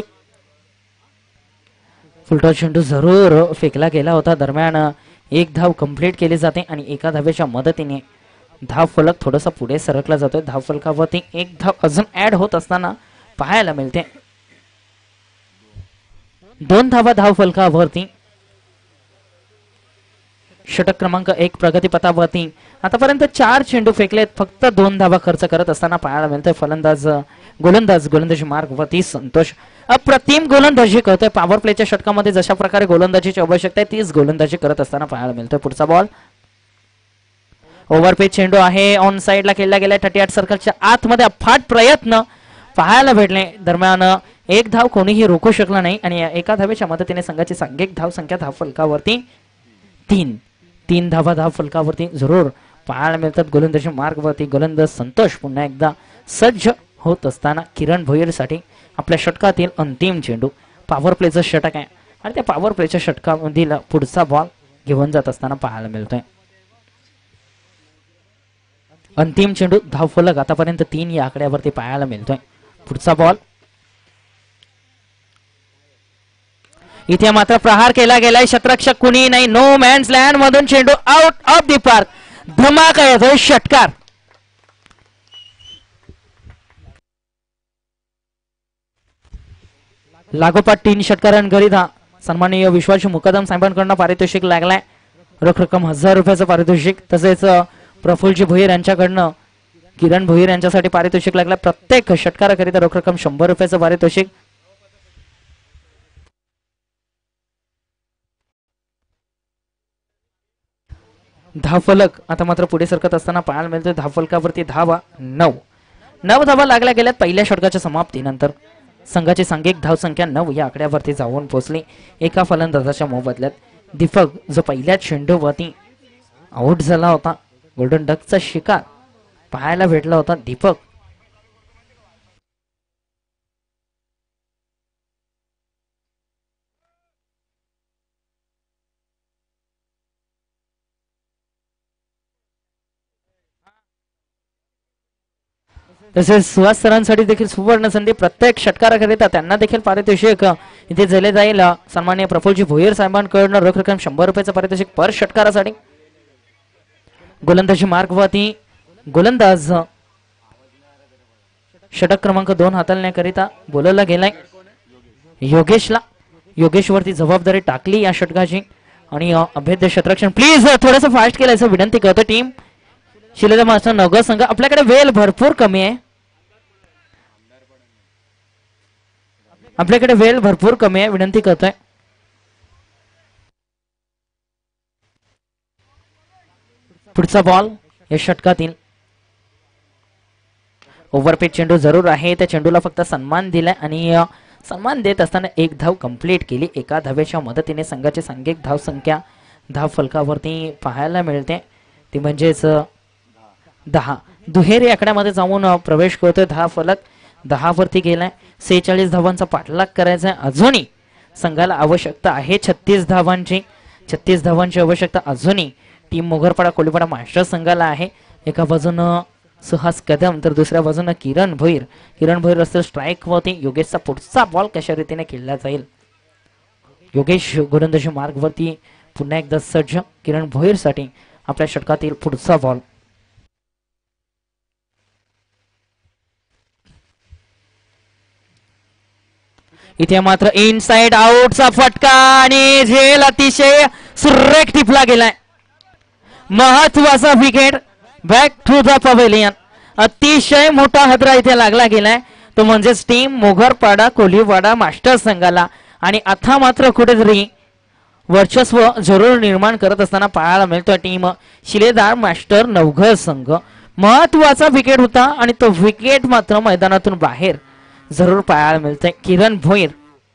फुलटॉस चेंडू जरूर फेकला गेला होता. दरम्यान 1 धाव कंप्लीट केली जाते आणि एका धावेच्या मदतीने धाव फलक थोडासा पुढे सरकला जातोय. धाव फलकावरती 1 धाव अजून ऍड होत असताना पाहायला मिळते. 2 धावा धाव फलकावरती. षटक क्रमांक 1 प्रगतीपथावरती आतापर्यंत 4 चेंडू फेकलेत. फक्त 2 धावा खर्च करत असताना पाहायला मिळतोय गोलंदाजी मार्ग वरती संतोष. अप्रतिम गोलंदाजी करतोय. पॉवर प्लेच्या षटकामध्ये जशा प्रकारे गोलंदाजीची आवश्यकता आहे तीच गोलंदाजी करत असताना पाहायला मिळतोय. पुढचा बॉल. ओव्हरपेच चेंडू आहे. ऑन साइडला खेळला गेलाय. 38 सर्कलच्या आतमध्ये अफाट प्रयत्न पाहायला भेटले. दरम्यान 1 धाव कोणीही रोखू शकला नाही आणि एका धावेच्या मदतीने संघाची सांघिक धाव संख्या धाव फलकावरती 3 धावा धाव फलकावरती जरूर पाहायला मिळतात. गोलंदाजी मार्ग वरती गोलंदाज संतोष पुन्हा एकदा सज्ज होत असताना किरण भोईर साठी आपल्या षटकातील अंतिम चेंडू. पॉवर प्लेचं षटक आहे आणि त्या पॉवर प्लेच्या षटकामधील पुढचा बॉल घेऊन जात असताना पाहायला मिळतोय. अंतिम चेंडू धाव फलक आतापर्यंत 3 या आकड्यावरती पाहायला मिळतोय. पुढचा बॉल. इथे मात्र प्रहार केला गेलाय. क्षेत्ररक्षक कुणी नाही. नो मॅन्स लँड मधून चेंडू आउट ऑफ दी पार्क. धमाका येतोय. षटकार. लागोपाठ 3 षटकारांकरिता सन्माननीय विश्वासू मुकदम साहेबांकडून पारितोषिक लागलाय. रोख रक्कम 1000 रुपयाचं पारितोषिक. तसेच प्रफुल्ल भोईर यांच्याकडनं किरण भोईर यांच्यासाठी पारितोषिक लागला. प्रत्येक षटकाराकरिता रोख रक्कम 100 रुपयाचं पारितोषिक. धावफलक आता मात्र पुढे सरकत असताना पाहायला मिळतोय. धावफलकावरती धावा 9 धावा लागल्या गेल्यात पहिल्या षटकाच्या समाप्तीनंतर. संघाची सांघिक धावसंख्या 9 या आकड्यावरती जाऊन पोहोचली. एका फलंदाजाच्या मोबदल्यात दीपक जो पहिल्याच चेंडूवरती आउट झाला होता, गोल्डन डकचा शिकार पाहायला भेटला होता दीपक. तसेच सुहास सरांसाठी देखील सुवर्ण संधी. प्रत्येक षटकाराकरिता त्यांना देखील पारितोषिक इथे दिले जाईल. सन्माननीय प्रफुल्लजी भोईर साहेबांकडून रोख रक्कम 100 रुपयाचं पारितोषिक पर षटकारासाठी. गोलंदाजी मार्गवरती गोलंदाज षटक क्रमांक 2 हाताळण्याकरिता बोलवला गेलाय योगेशला. योगेशवरती जबाबदारी टाकली या षटकाची आणि अभेद्य क्षेत्ररक्षण प्लीज थोडंसं फास्ट केल्याचं विनंती करतो टीम शिलेदार मास्टर नगर संघ. आपल्याकडे वेळ भरपूर कमी आहे. आपल्याकडे वेळ भरपूर कमी आहे, विनंती करतोय. पुढचा बॉल या षटकातील ओव्हरपेच चेंडू जरूर आहे. त्या चेंडूला फक्त सन्मान दिलाय आणि सन्मान देत असताना एक धाव कंप्लीट केली. एका धावेच्या मदतीने संघाची सांघिक धाव संख्या धाव फलकावरती पाहायला मिळते, ती म्हणजेच 10. दुहेरी आकड्यामध्ये जाऊन प्रवेश करतोय. धाव फलक 10 वरती गेलाय. 46 धावांचा पाठलाग करायचा आहे. अजूनही संघाला आवश्यकता आहे 36 धावांची. 36 धावांची आवश्यकता अजूनही टीम मोगरपाडा कोलीपाडा मास्टर संघाला आहे. एका बाजूनं सुहास कदम तर दुसऱ्या बाजूनं किरण भोईर. किरण भोईर असतील स्ट्राईक वरती. योगेशचा पुढचा बॉल कशा रीतीने खेळला जाईल. योगेश गोलंदाजी मार्गवरती पुन्हा एकदा सज्ज. किरण भोईर साठी आपल्या षटकातील पुढचा बॉल. इथे मात्र इनसाइड आउटचा फटका आणि झेल अतिशय सुरेख टिपला गेलाय. महत्वाचा wicket back to the pavilion. अतिशय मोठा हादरा इथे लागला गेलाय, तो म्हणजेच टीम मोगरपाडा कोलीवाडा मास्टर संघाला. आणि आता मात्र कुठेतरी वर्चस्व जरूर निर्माण करत असताना पाहायला मिळतोय टीम शिलेदार मास्टर नवघर संघ. महत्वाचा विकेट होता आणि तो विकेट मात्र मैदानातून बाहेर जरूर पाहायला मिळतंय. किरण भोईर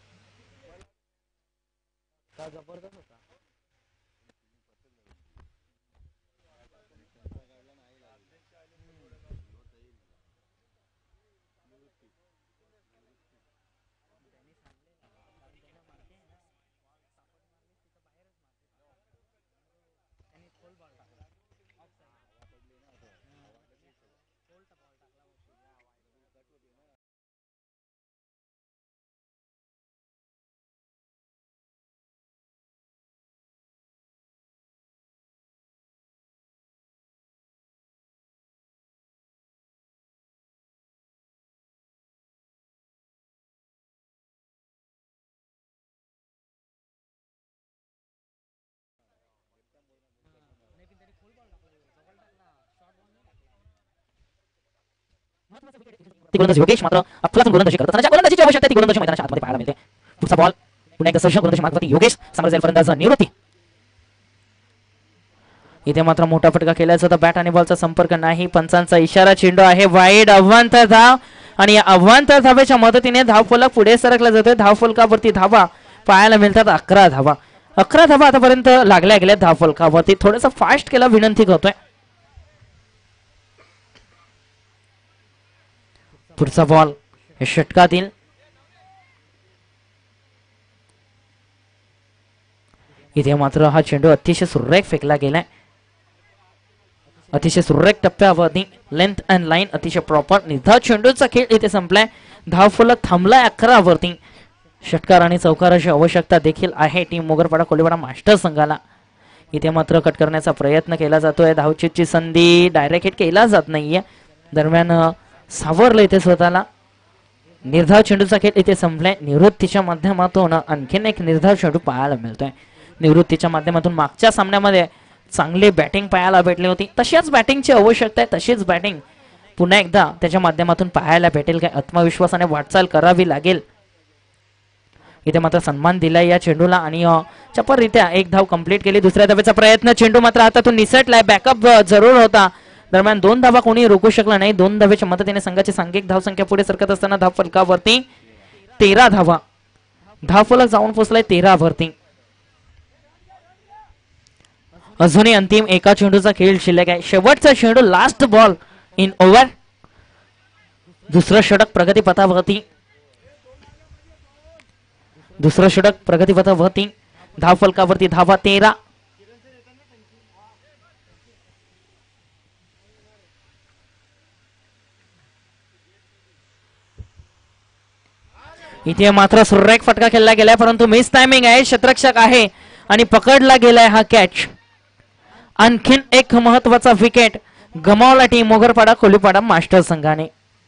गोलंदाजी योगेश मात्र अफलातून गोलंदाजी करत असताना गोलंदाजीची आवश्यकता ती गोलंदाजी मैदानाच्या आतमध्ये पाहायला मिळते. पुढचा बॉल पुन्हा एकदा सज्ज गोलंदाजी मार्गवरती योगेश समोर जाईल फलंदाज निवृत्ती. इथे मात्र मोठा फटका केल्याचा होता. बॅट आणि बॉलचा संपर्क नाही. पंचांचा इशारा. चेंडू आहे वाईड. अव्वांतर धाव आणि या अव्वांतर धावेच्या मदतीने धावफलक पुढे सरकला जातोय. धावफलकावरती धावा पाहायला मिळतात 11 धावा. 11 धावा आतापर्यंत लागल्या गेल्या धावफलकावरती. थोडंसं फास्ट केला विनंती करतोय. पुढचा बॉल हे षटकातील इथे मात्र हा चेंडू अतिशय सुरेख फेकला गेलाय. अतिशय सुरेख टप्प्यावरती लेंथ अँड लाईन अतिशय प्रॉपर. निर्धाव चेंडूचा खेळ इथे संपलाय. धावफलक थांबलाय 11 वरती. षटकार आणि चौकाराची आवश्यकता देखील आहे टीम मोगरपाडा कोलीवाडा मास्टर संघाला. इथे मात्र कट करण्याचा प्रयत्न केला जातोय. धावचीची संधी डायरेक्ट हिट केला जात नाहीये. दरम्यान सावरलं इथे स्वतःला. निर्धाव चेंडूचा खेळ इथे संपलाय. निवृत्तीच्या माध्यमातून आणखीन एक निर्धाव चेंडू पाहायला मिळतोय. निवृत्तीच्या माध्यमातून मागच्या सामन्यामध्ये चांगली बॅटिंग पाहायला भेटली होती. तशाच बॅटिंगची आवश्यकता आहे. तशीच बॅटिंग पुन्हा एकदा त्याच्या माध्यमातून पाहायला भेटेल काय आत्मविश्वासाने वाटचाल करावी लागेल. इथे मात्र सन्मान दिलाय या चेंडूला आणि चपररित्या एक धाव कंप्लीट केली. दुसऱ्या धावेचा प्रयत्न, चेंडू मात्र हातातून निसटलाय. बॅकअप जरूर होता. दरम्यान 2 धावा कोणी रोखू शकला नाही. 2 धावेच्या मदतीने संघाची सांघिक धावसंख्या पुढे सरकत असताना धाव फलकावरती 13 धावा. धाव फलक जाऊन पोहोचलाय 13 वरती. अजूनही अंतिम एका चेंडूचा खेळ शिल्लक आहे. शेवटचा चेंडू, लास्ट बॉल इन ओव्हर. दुसरं षटक प्रगतीपथावरती. दुसरं षटक प्रगतीपथावरती. धाव फलकावरती धावा 13. इथे मात्र सुरेख फटका खेळला गेलाय परंतु मिस टायमिंग आहे. क्षेत्ररक्षक आहे आणि पकडला गेलाय हा कॅच. आणखीन एक महत्वाचा विकेट गमावला टीम मोगरपाडा कोलीपाडा मास्टर संघाने.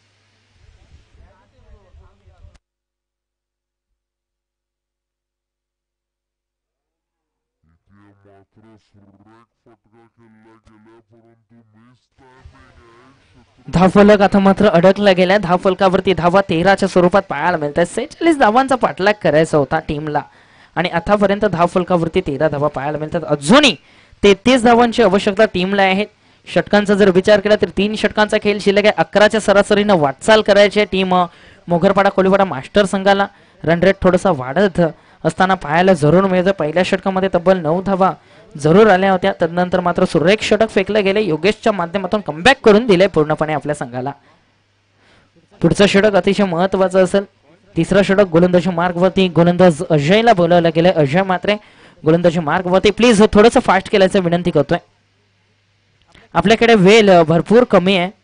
धावफलक आता मात्र अडकला गेलाय. धावफलकावरती धावा 13च्या स्वरूपात पाहायला मिळतात. 46 धावांचा पाठलाग करायचा होता टीमला आणि आतापर्यंत धावफलकावरती 13 धावा पाहायला मिळतात. अजूनही 33 धावांची आवश्यकता टीमला आहे. षटकांचा जर विचार केला तर 3 षटकांचा खेळ शिल्लक आहे. 11च्या सरासरीनं वाटचाल करायची आहे टीम मोगरपाडा कोलीपाडा मास्टर संघाला. रन रेट थोडासा वाढत असताना पाहायला जरूर मिळतं. पहिल्या षटकामध्ये तब्बल 9 धावा जरूर आल्या होत्या. तदनंतर मात्र सुरेख षटक फेकले गेले. योगेशच्या माध्यमातून कमबॅक करून दिले पूर्णपणे आपल्या संघाला. पुढचं षटक अतिशय महत्वाचं असेल. तिसरं षटक गोलंदाजी मार्गवरती. गोलंदाज अजयला बोलावलं गेलंय. अजय मात्र गोलंदाजी मार्गवरती. प्लीज थोडंसं फास्ट केल्याचं विनंती करतोय. आपल्याकडे वेळ भरपूर कमी आहे.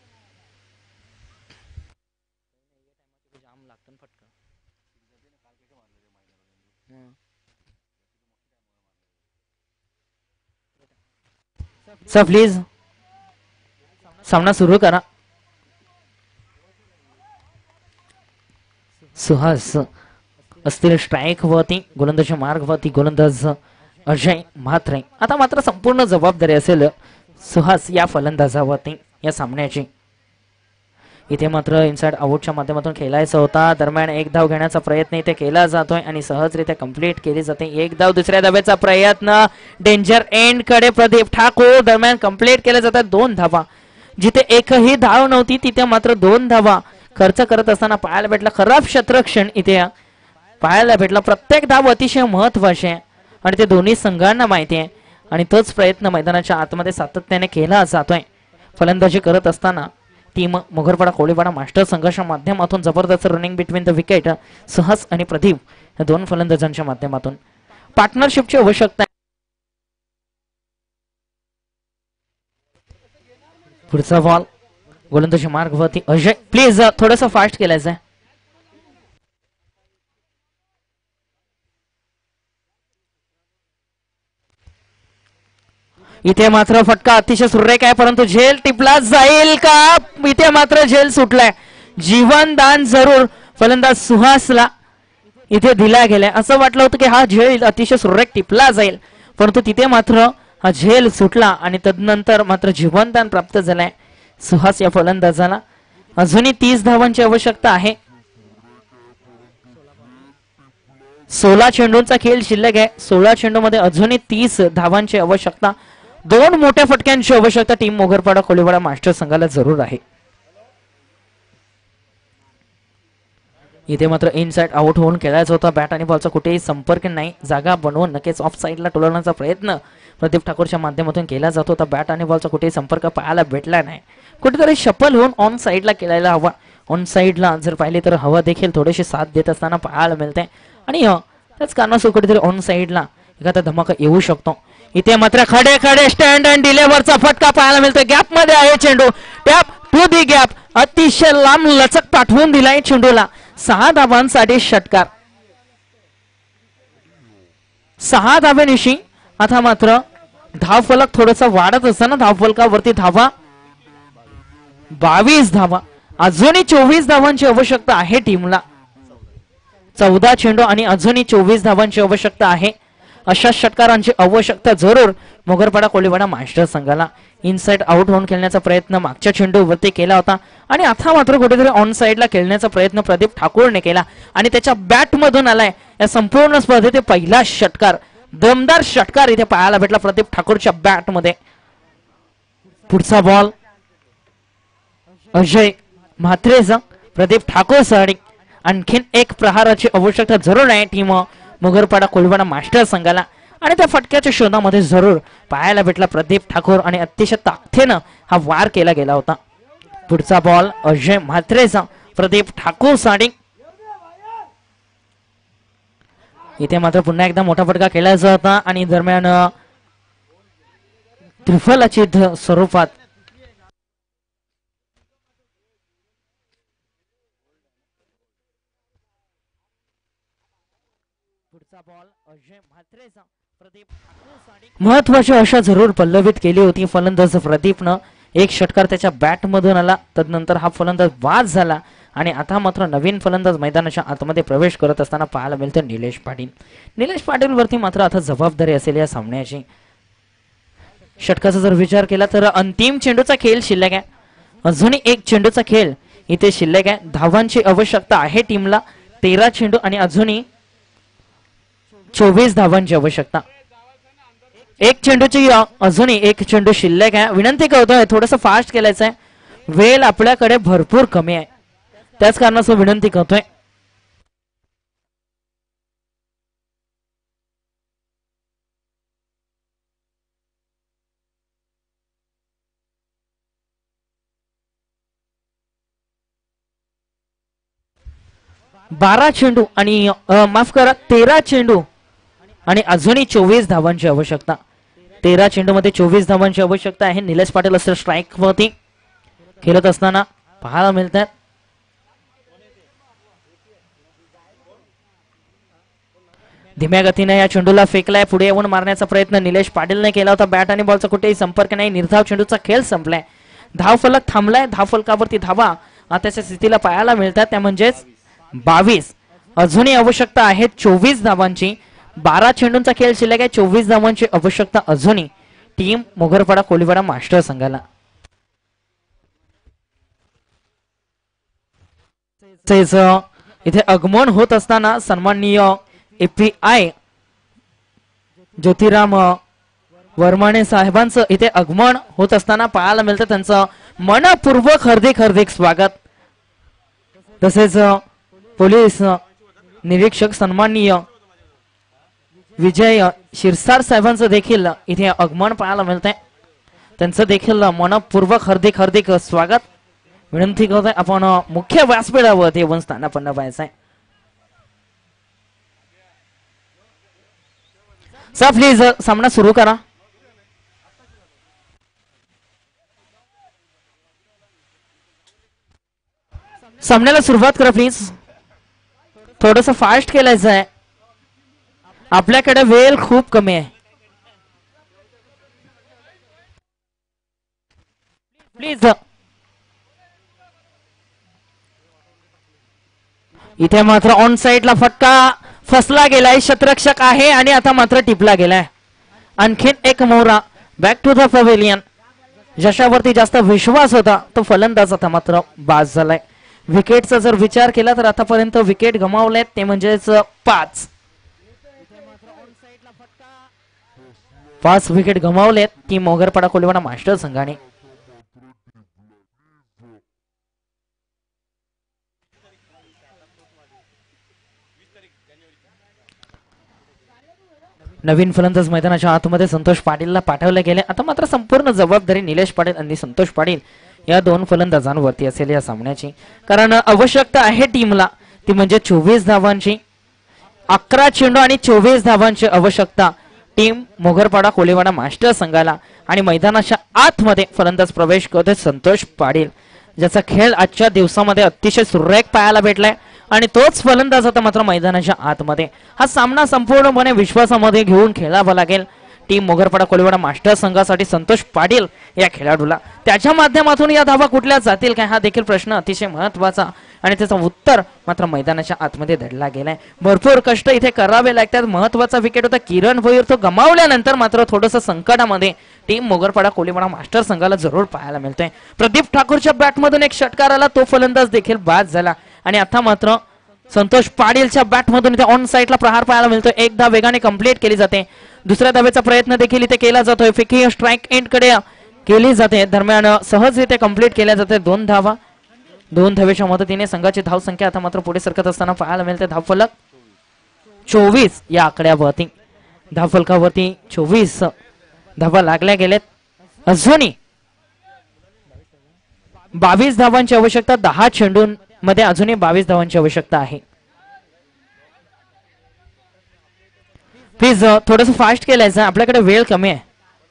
सर प्लीज सामना सुरू करा. सुहास असतील स्ट्राईक वरती. गोलंदाजी मार्गवरती गोलंदाज अजय म्हात्रे. आता मात्र संपूर्ण जबाबदारी असेल सुहास या फलंदाजावरती या सामन्याची. इथे मात्र इनसाइड आउटच्या माध्यमातून खेळायचा होता. दरम्यान एक धाव घेण्याचा प्रयत्न इथे केला जातोय आणि सहजरित्या कंप्लीट केली जाते. एक धाव. दुसऱ्या धावेचा प्रयत्न डेंजर एंड कडे प्रदीप ठाकूर. दरम्यान कंप्लीट केल्या जातात 2 धावा. जिथे एकही धाव नव्हती तिथे मात्र 2 धावा खर्च करत असताना पाहायला भेटला. खराब क्षेत्ररक्षण इथे पाहायला भेटला. प्रत्येक धाव अतिशय महत्वाची आहे आणि ते दोन्ही संघांना माहिती आहे आणि तोच प्रयत्न मैदानाच्या आतमध्ये सातत्याने केला जातोय. फलंदाजी करत असताना टीम मोगरपाडा कोळीपाडा मास्टर संघाच्या माध्यमातून जबरदस्त running between the wicket. Suhas आणि प्रदीप या 2 फलंदाजांच्या माध्यमातून पार्टनरशिपची आवश्यकता. पुढचा बॉल गोलंदाजी मार्गवरती अजय. प्लीज थोडंसं फास्ट केलायचं आहे. इथे मात्र फटका अतिशय सुरेख आहे परंतु झेल टिपला जाईल का? इथे मात्र झेल सुटलाय. जीवनदान जरूर फलंदाज सुहासला इथे दिला गेलाय. असं वाटलं होतं की हा झेल अतिशय सुरेख टिपला जाईल परंतु तिथे मात्र हा झेल सुटला आणि तदनंतर मात्र जीवनदान प्राप्त झालंय सुहास या फलंदाजाला. अजूनही 30 धावांची आवश्यकता आहे. 16 चेंडूंचा खेळ शिल्लक आहे. 16 चेंडूमध्ये अजूनही 30 धावांची आवश्यकता. 2 मोठ्या फटक्यांची आवश्यकता टीम मोगरपाडा कोळीपाडा मास्टर संघाला जरूर आहे. इथे मात्र इनसाइड आउट होऊन खेळायचा होता. बॅट आणि बॉलचा कुठेही संपर्क नाही. जागा बनवून नक्कीच ऑफ साईडला टोलवण्याचा प्रयत्न प्रदीप ठाकूरच्या माध्यमातून केला जात होता. बॅट आणि बॉलचा कुठेही संपर्क पाहायला भेटला नाही. कुठेतरी शफल होऊन ऑन साईडला खेळायला हवा. ऑन साईडला जर पाहिले तर हवा देखील थोडीशी साथ देत असताना पाहायला मिळते आणि त्याच कारणास्तव कुठेतरी ऑन साईडला एखादा धमाका येऊ शकतो. इथे मात्र खडे खडे स्टँड अँड डिलेव्हरचा फटका पाहायला मिळतोय. गॅप मध्ये आहे चेंडू. Tap to the gap. अतिशय लांब लचक पाठवून दिलाय चेंडूला. 6 धावांसाठी षटकार. 6 धावेनिशी आता मात्र धावफलक थोडासा वाढत असताना धावफलकावरती धावा 22 धावा. अजूनही 24 धावांची आवश्यकता आहे टीमला. 14 चेंडू आणि अजूनही 24 धावांची आवश्यकता आहे. अशा षटकारांची आवश्यकता जरूर मोगरपाडा कोळीवाडा मास्टर संघाला. इनसाइड आउट होऊन खेळण्याचा प्रयत्न मागच्या चेंडूवरती केला होता आणि आता मात्र कुठेतरी ऑन साइडला खेळण्याचा प्रयत्न प्रदीप ठाकूरने केला आणि त्याच्या बॅट मधून आलाय या संपूर्ण स्पर्धेत पहिला षटकार. दमदार षटकार इथे पाहायला भेटला प्रदीप ठाकूरच्या बॅट मध्ये. पुढचा बॉल अजय म्हात्रेचा प्रदीप ठाकूर साठी आणखीन एक प्रहाराची आवश्यकता जरूर आहे टीम मोगरपाडा कोळीवाडा मास्टर संघाला आणि त्या फटक्याच्या शोधामध्ये जरूर पाहायला भेटला प्रदीप ठाकूर आणि अतिशय ताकदीनं हा वार केला गेला होता. पुढचा बॉल अजय म्हात्रेचा प्रदीप ठाकूर साठी. इथे मात्र पुन्हा एकदा मोठा फटका खेळायचा होता आणि दरम्यान त्रिफलाची स्वरूपात महत्वाची आशा जरूर पल्लवित केली होती फलंदाज प्रदीपनं. एक षटकार त्याच्या बॅट मधून आला, तदनंतर हा फलंदाज बाद झाला आणि आता मात्र नवीन फलंदाज मैदानाच्या आतमध्ये प्रवेश करत असताना पाहायला मिळतो निलेश पाटील. निलेश पाटील वरती मात्र आता जबाबदारी असेल या सामन्याची. षटकाचा जर विचार केला तर अंतिम चेंडूचा खेळ शिल्लक आहे. अजूनही एक चेंडूचा खेळ इथे शिल्लक आहे. धावांची आवश्यकता आहे टीमला. 13 चेंडू आणि अजूनही 24 धावांची आवश्यकता. एक चेंडूची अजूनही एक चेंडू शिल्लक आहे. विनंती करतोय थोडस फास्ट केलायचं आहे. वेळ आपल्याकडे भरपूर कमी आहे, त्याच कारणाचं विनंती करतोय. बारा चेंडू आणि माफ करा 13 चेंडू आणि अजूनही 24 धावांची आवश्यकता. 13 चेंडू मध्ये 24 धावांची आवश्यकता आहे. निलेश पाटील असं स्ट्राईक वरती खेळत असताना पाहायला मिळतात. धीम्या गतीने या चेंडूला फेकलाय. पुढे येऊन मारण्याचा प्रयत्न निलेश पाटीलने केला होता. बॅट आणि बॉलचा कुठेही संपर्क नाही. निर्धाव चेंडूचा खेळ संपलाय. धाव फलक थांबलाय. धाव फलकावरती धावा आताच्या स्थितीला पाहायला मिळतात त्या म्हणजेच 22. अजूनही आवश्यकता आहे 24 धावांची. 12 चेंडूंचा खेळ शिल्लक आहे. 24 धावांची आवश्यकता अजूनही टीम मोगरपाडा कोळीवाडा मास्टर संघाला. इथे आगमन होत असताना सन्माननीय API ज्योतिराम वर्माणे साहेबांचं इथे आगमन होत असताना पाहायला मिळतं. त्यांचं मनपूर्वक हार्दिक स्वागत. तसेच पोलीस निरीक्षक सन्माननीय विजय शिरसाट साहेबांचं देखील इथे आगमन पाहायला मिळतंय. त्यांचं देखील मनपूर्वक हार्दिक स्वागत. विनंती करतोय आपण मुख्य व्यासपीठावरती येऊन स्थानापन्न व्हायचंय. सर प्लीज सामना सुरू करा. सामन्याला सुरुवात करा प्लीज. थोडस फास्ट केलायचं आहे. आपल्याकडे वेळ खूप कमी आहे. प्लीज. इथे मात्र ऑन साइडला फटका फसला गेलाय. शतरक्षक आहे आणि आता मात्र टिपला गेलाय. आणखीन एक मोहरा बॅक टू द पवेलियन. ज्याच्यावरती जास्त विश्वास होता तो फलंदाज आता मात्र बाद झालाय. विकेटचा जर विचार केला तर आतापर्यंत विकेट गमावलेत ते म्हणजेच 5 विकेट गमावलेत ती मोगरपाडा कोळीवाडा मास्टर संघाने. नवीन फलंदाज मैदानाच्या आतमध्ये संतोष पाटीलला पाठवले गेले. आता मात्र संपूर्ण जबाबदारी निलेश पाटील आणि संतोष पाटील या दोन फलंदाजांवरती असेल या सामन्याची. कारण आवश्यकता आहे टीमला ती म्हणजे 24 धावांची. 11 चेंडू आणि 24 धावांची आवश्यकता टीम मोगरपाडा कोळीवाडा मास्टर संघाला. आणि मैदानाच्या आतमध्ये फलंदाज प्रवेश करतोय संतोष पाटील, ज्याचा खेळ आजच्या दिवसामध्ये अतिशय सुरेख पाहायला भेटलाय आणि तोच फलंदाज आता मात्र मैदानाच्या आतमध्ये. हा सामना संपूर्णपणे विश्वासामध्ये घेऊन खेळावा लागेल. टीम मोगरपाडा कोळीवाडा मास्टर संघासाठी संतोष पाटील या खेळाडूला. त्याच्या माध्यमातून या धावा कुठल्या जातील काय हा देखील प्रश्न अतिशय महत्वाचा आणि त्याचं उत्तर मात्र मैदानाच्या आतमध्ये दडला गेलाय. भरपूर कष्ट इथे करावे लागतात. महत्वाचा विकेट होता किरण भोईर, तो गमावल्यानंतर मात्र थोडंसं संकटामध्ये टीम मोगरपाडा कोळीवाडा मास्टर संघाला जरूर पाहायला मिळतोय. प्रदीप ठाकूरच्या बॅटमधून एक षटकार आला, तो फलंदाज देखील बाद झाला आणि आता मात्र संतोष पाटीलच्या बॅटमधून इथे ऑन साईडला प्रहार पाहायला मिळतोय. एक धाव वेगाने कंप्लीट केली जाते. दुसऱ्या धावेचा प्रयत्न देखील इथे केला जातोय. फिकी स्ट्राईक एंड कडे केली जाते. दरम्यान सहज इथे कंप्लीट केल्या जाते. 2 धावा. 2 धावेच्या मदतीने संघाची धाव संख्या आता मात्र पुढे सरकत असताना पाहायला मिळते. धावफलक 24 या आकड्यावरती. धावफलकावरती 24 धावा लागल्या गेलेत. अजूनही 22 धावांची आवश्यकता. 10 चेंडूंमध्ये अजूनही 22 धावांची आवश्यकता आहे. प्लीज थोडस फास्ट केलायचं, आपल्याकडे वेळ कमी आहे.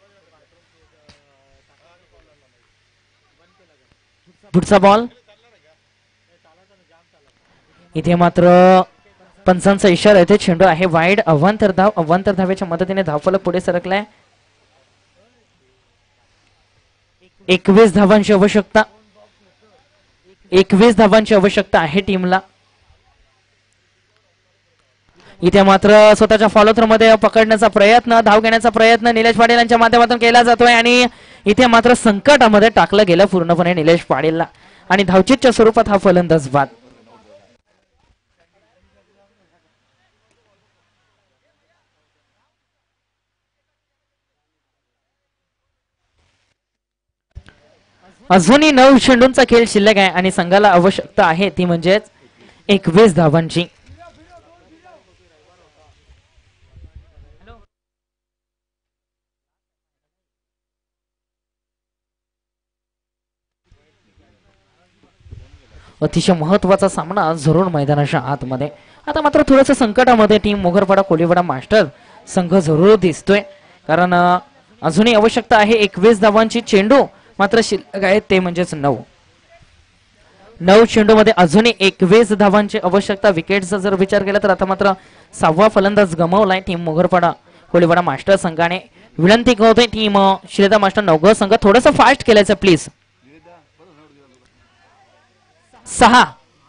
पुढचा बॉल इथे मात्र पंचांचा इशारा येथे. चेंडू आहे वाईड. अवांतर धाव. अवांतर धावेच्या मदतीने धावफलक पुढे सरकलाय. 21 धावांची आवश्यकता. 21 धावांची आवश्यकता आहे टीमला. इथे मात्र स्वतःच्या फॉलोथ्रो मध्ये पकडण्याचा प्रयत्न, धाव घेण्याचा प्रयत्न निलेश पाटील यांच्या माध्यमातून केला जातोय आणि इथे मात्र संकटामध्ये टाकलं गेलं पूर्णपणे निलेश पाटीलला आणि धावचीतच्या स्वरूपात हा फलंदाज बाद. अजूनही 9 चेंडूंचा खेळ शिल्लक आहे आणि संघाला आवश्यकता आहे ती म्हणजेच 21 धावांची. अतिशय महत्वाचा सामना जरूर मैदानाच्या आतमध्ये. आता मात्र थोडस संकटामध्ये टीम मोगरपाडा कोळीवाडा मास्टर संघ जरूर दिसतोय, कारण अजूनही आवश्यकता आहे 21 धावांची. चेंडू मात्र शिल्लक आहेत ते म्हणजेच 9 चेंडू मध्ये अजूनही 21 धावांची आवश्यकता. विकेटचा जर विचार केला तर आता मात्र 6वा फलंदाज गमावलाय टीम मोगरपाडा कोळीवाडा मास्टर संघाने. विनंती करतोय टीम श्रीदा मास्टर नवघर संघ थोडस फास्ट केलायचं प्लीज. 6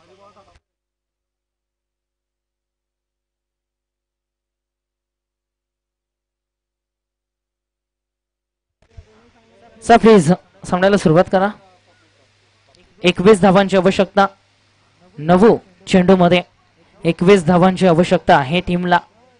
प्लीज सामन्याला सुरुवात करा. 21 धावांची आवश्यकता. 9 चेंडू मध्ये 21 धावांची आवश्यकता आहे टीमला.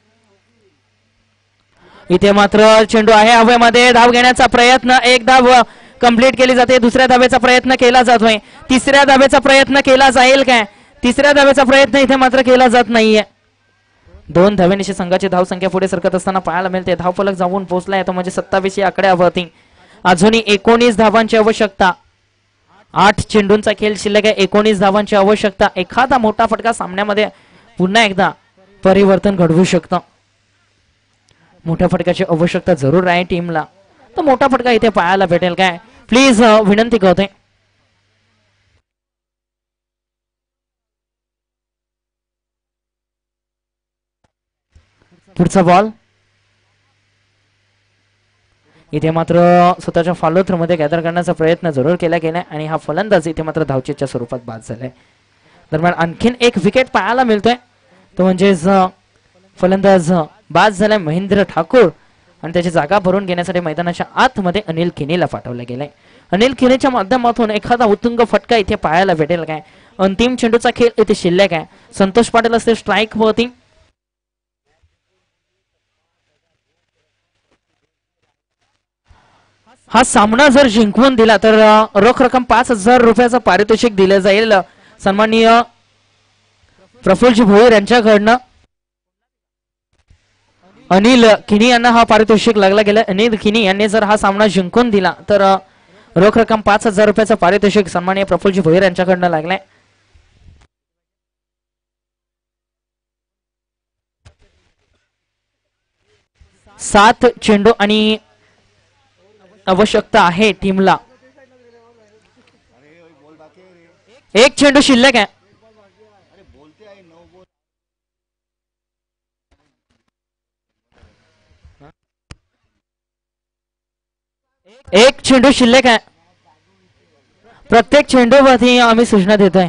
इथे मात्र चेंडू आहे हवेमध्ये. धाव घेण्याचा प्रयत्न. एक धाव कंप्लीट केली जाते. दुसऱ्या धावेचा प्रयत्न केला जातोय. तिसऱ्या धावेचा प्रयत्न केला जाईल काय? तिसऱ्या धावेचा प्रयत्न इथे मात्र केला जात नाहीये. 2 धावेनिशी संघाची धाव संख्या पुढे सरकत असताना पाहायला मिळते. धावफलक जाऊन पोहोचलाय तो म्हणजे 27 या आकड्यावरती. अजूनही 19 धावांची आवश्यकता. 8 चेंडूंचा खेळ शिल्लक आहे. 19 धावांची आवश्यकता. एखादा मोठा फटका सामन्यामध्ये पुन्हा एकदा परिवर्तन घडवू शकतं. मोठ्या फटक्याची आवश्यकता जरूर आहे टीमला. तर मोठा फटका इथे पाहायला भेटेल काय? प्लीज विनंती करते. पुढचा बॉल इथे मात्र स्वतःच्या फॉलोथ्रो मध्ये गॅदर करण्याचा प्रयत्न जरूर केला गेलाय आणि हा फलंदाज इथे मात्र धावचीच्या स्वरूपात बाद झालाय. दरम्यान आणखीन एक विकेट पाहायला मिळतोय तो म्हणजेच फलंदाज बाद झालाय महेंद्र ठाकूर आणि त्याची जागा भरून घेण्यासाठी मैदानाच्या आतमध्ये अनिल खिनीला पाठवलं गेलंय. अनिल खिनीच्या माध्यमातून एखादा उत्तुंग फटका इथे पाहायला भेटेल काय? अंतिम चेंडूचा खेळ इथे शिल्लक आहे. संतोष पाटील असते स्ट्राईक वरती. हा सामना जर जिंकवून दिला तर रोख रक्कम 5,000 रुपयाचं पारितोषिक दिलं जाईल सन्माननीय प्रफुल्लजी भोईर यांच्याकडनं. अनिल खिनी यांना हा पारितोषिक लागला गेला. अनिल खिनी यांनी जर हा सामना जिंकून दिला तर रोख रक्कम 5,000 रुपयाचं पारितोषिक सन्माननीय प्रफुल्लजी भोईर यांच्याकडनं लागलाय. सात चेंडू आणि आवश्यकता आहे टीमला. 1 चेंडू शिल्लक आहे. एक चेंडू शिल्लक आहे. प्रत्येक चेंडूवरती आम्ही सूचना देतोय.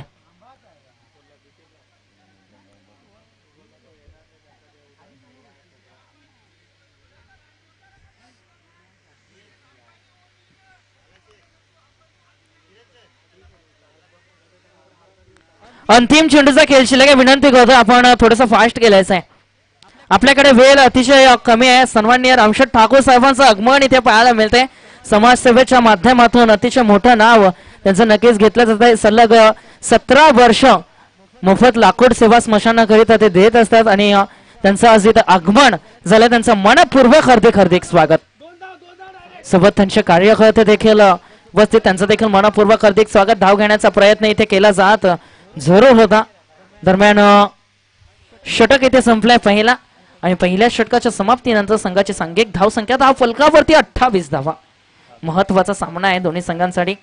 अंतिम चेंडूचा खेळ शिल्लक आहे. विनंती करतो आपण थोडस फास्ट केलायचं आहे. आपल्याकडे वेळ अतिशय कमी आहे. सन्माननीय रामशेठ ठाकूर साहेबांचं आगमन इथे पाहायला मिळते. समाजसेवेच्या माध्यमातून अतिशय मोठं नाव त्यांचं नक्कीच घेतलं जात आहे. सलग 17 वर्ष मोफत लाकूड सेवा स्मशानाकरिता ते देत असतात आणि त्यांचं आज इथं आगमन झालं. त्यांचं मनपूर्वक हार्दिक स्वागत. सोबत त्यांचे कार्यकर्ते देखील उपस्थित, त्यांचं देखील मनपूर्वक हार्दिक स्वागत. धाव घेण्याचा प्रयत्न इथे केला जात जरूर होता. दरम्यान षटक इथे संपलाय पहिला आणि पहिल्या षटकाच्या समाप्तीनंतर संघाची सांघिक धाव संख्या धाव फलकावरती 28 धावा. महत्वाचा सामना आहे दोन्ही संघांसाठी.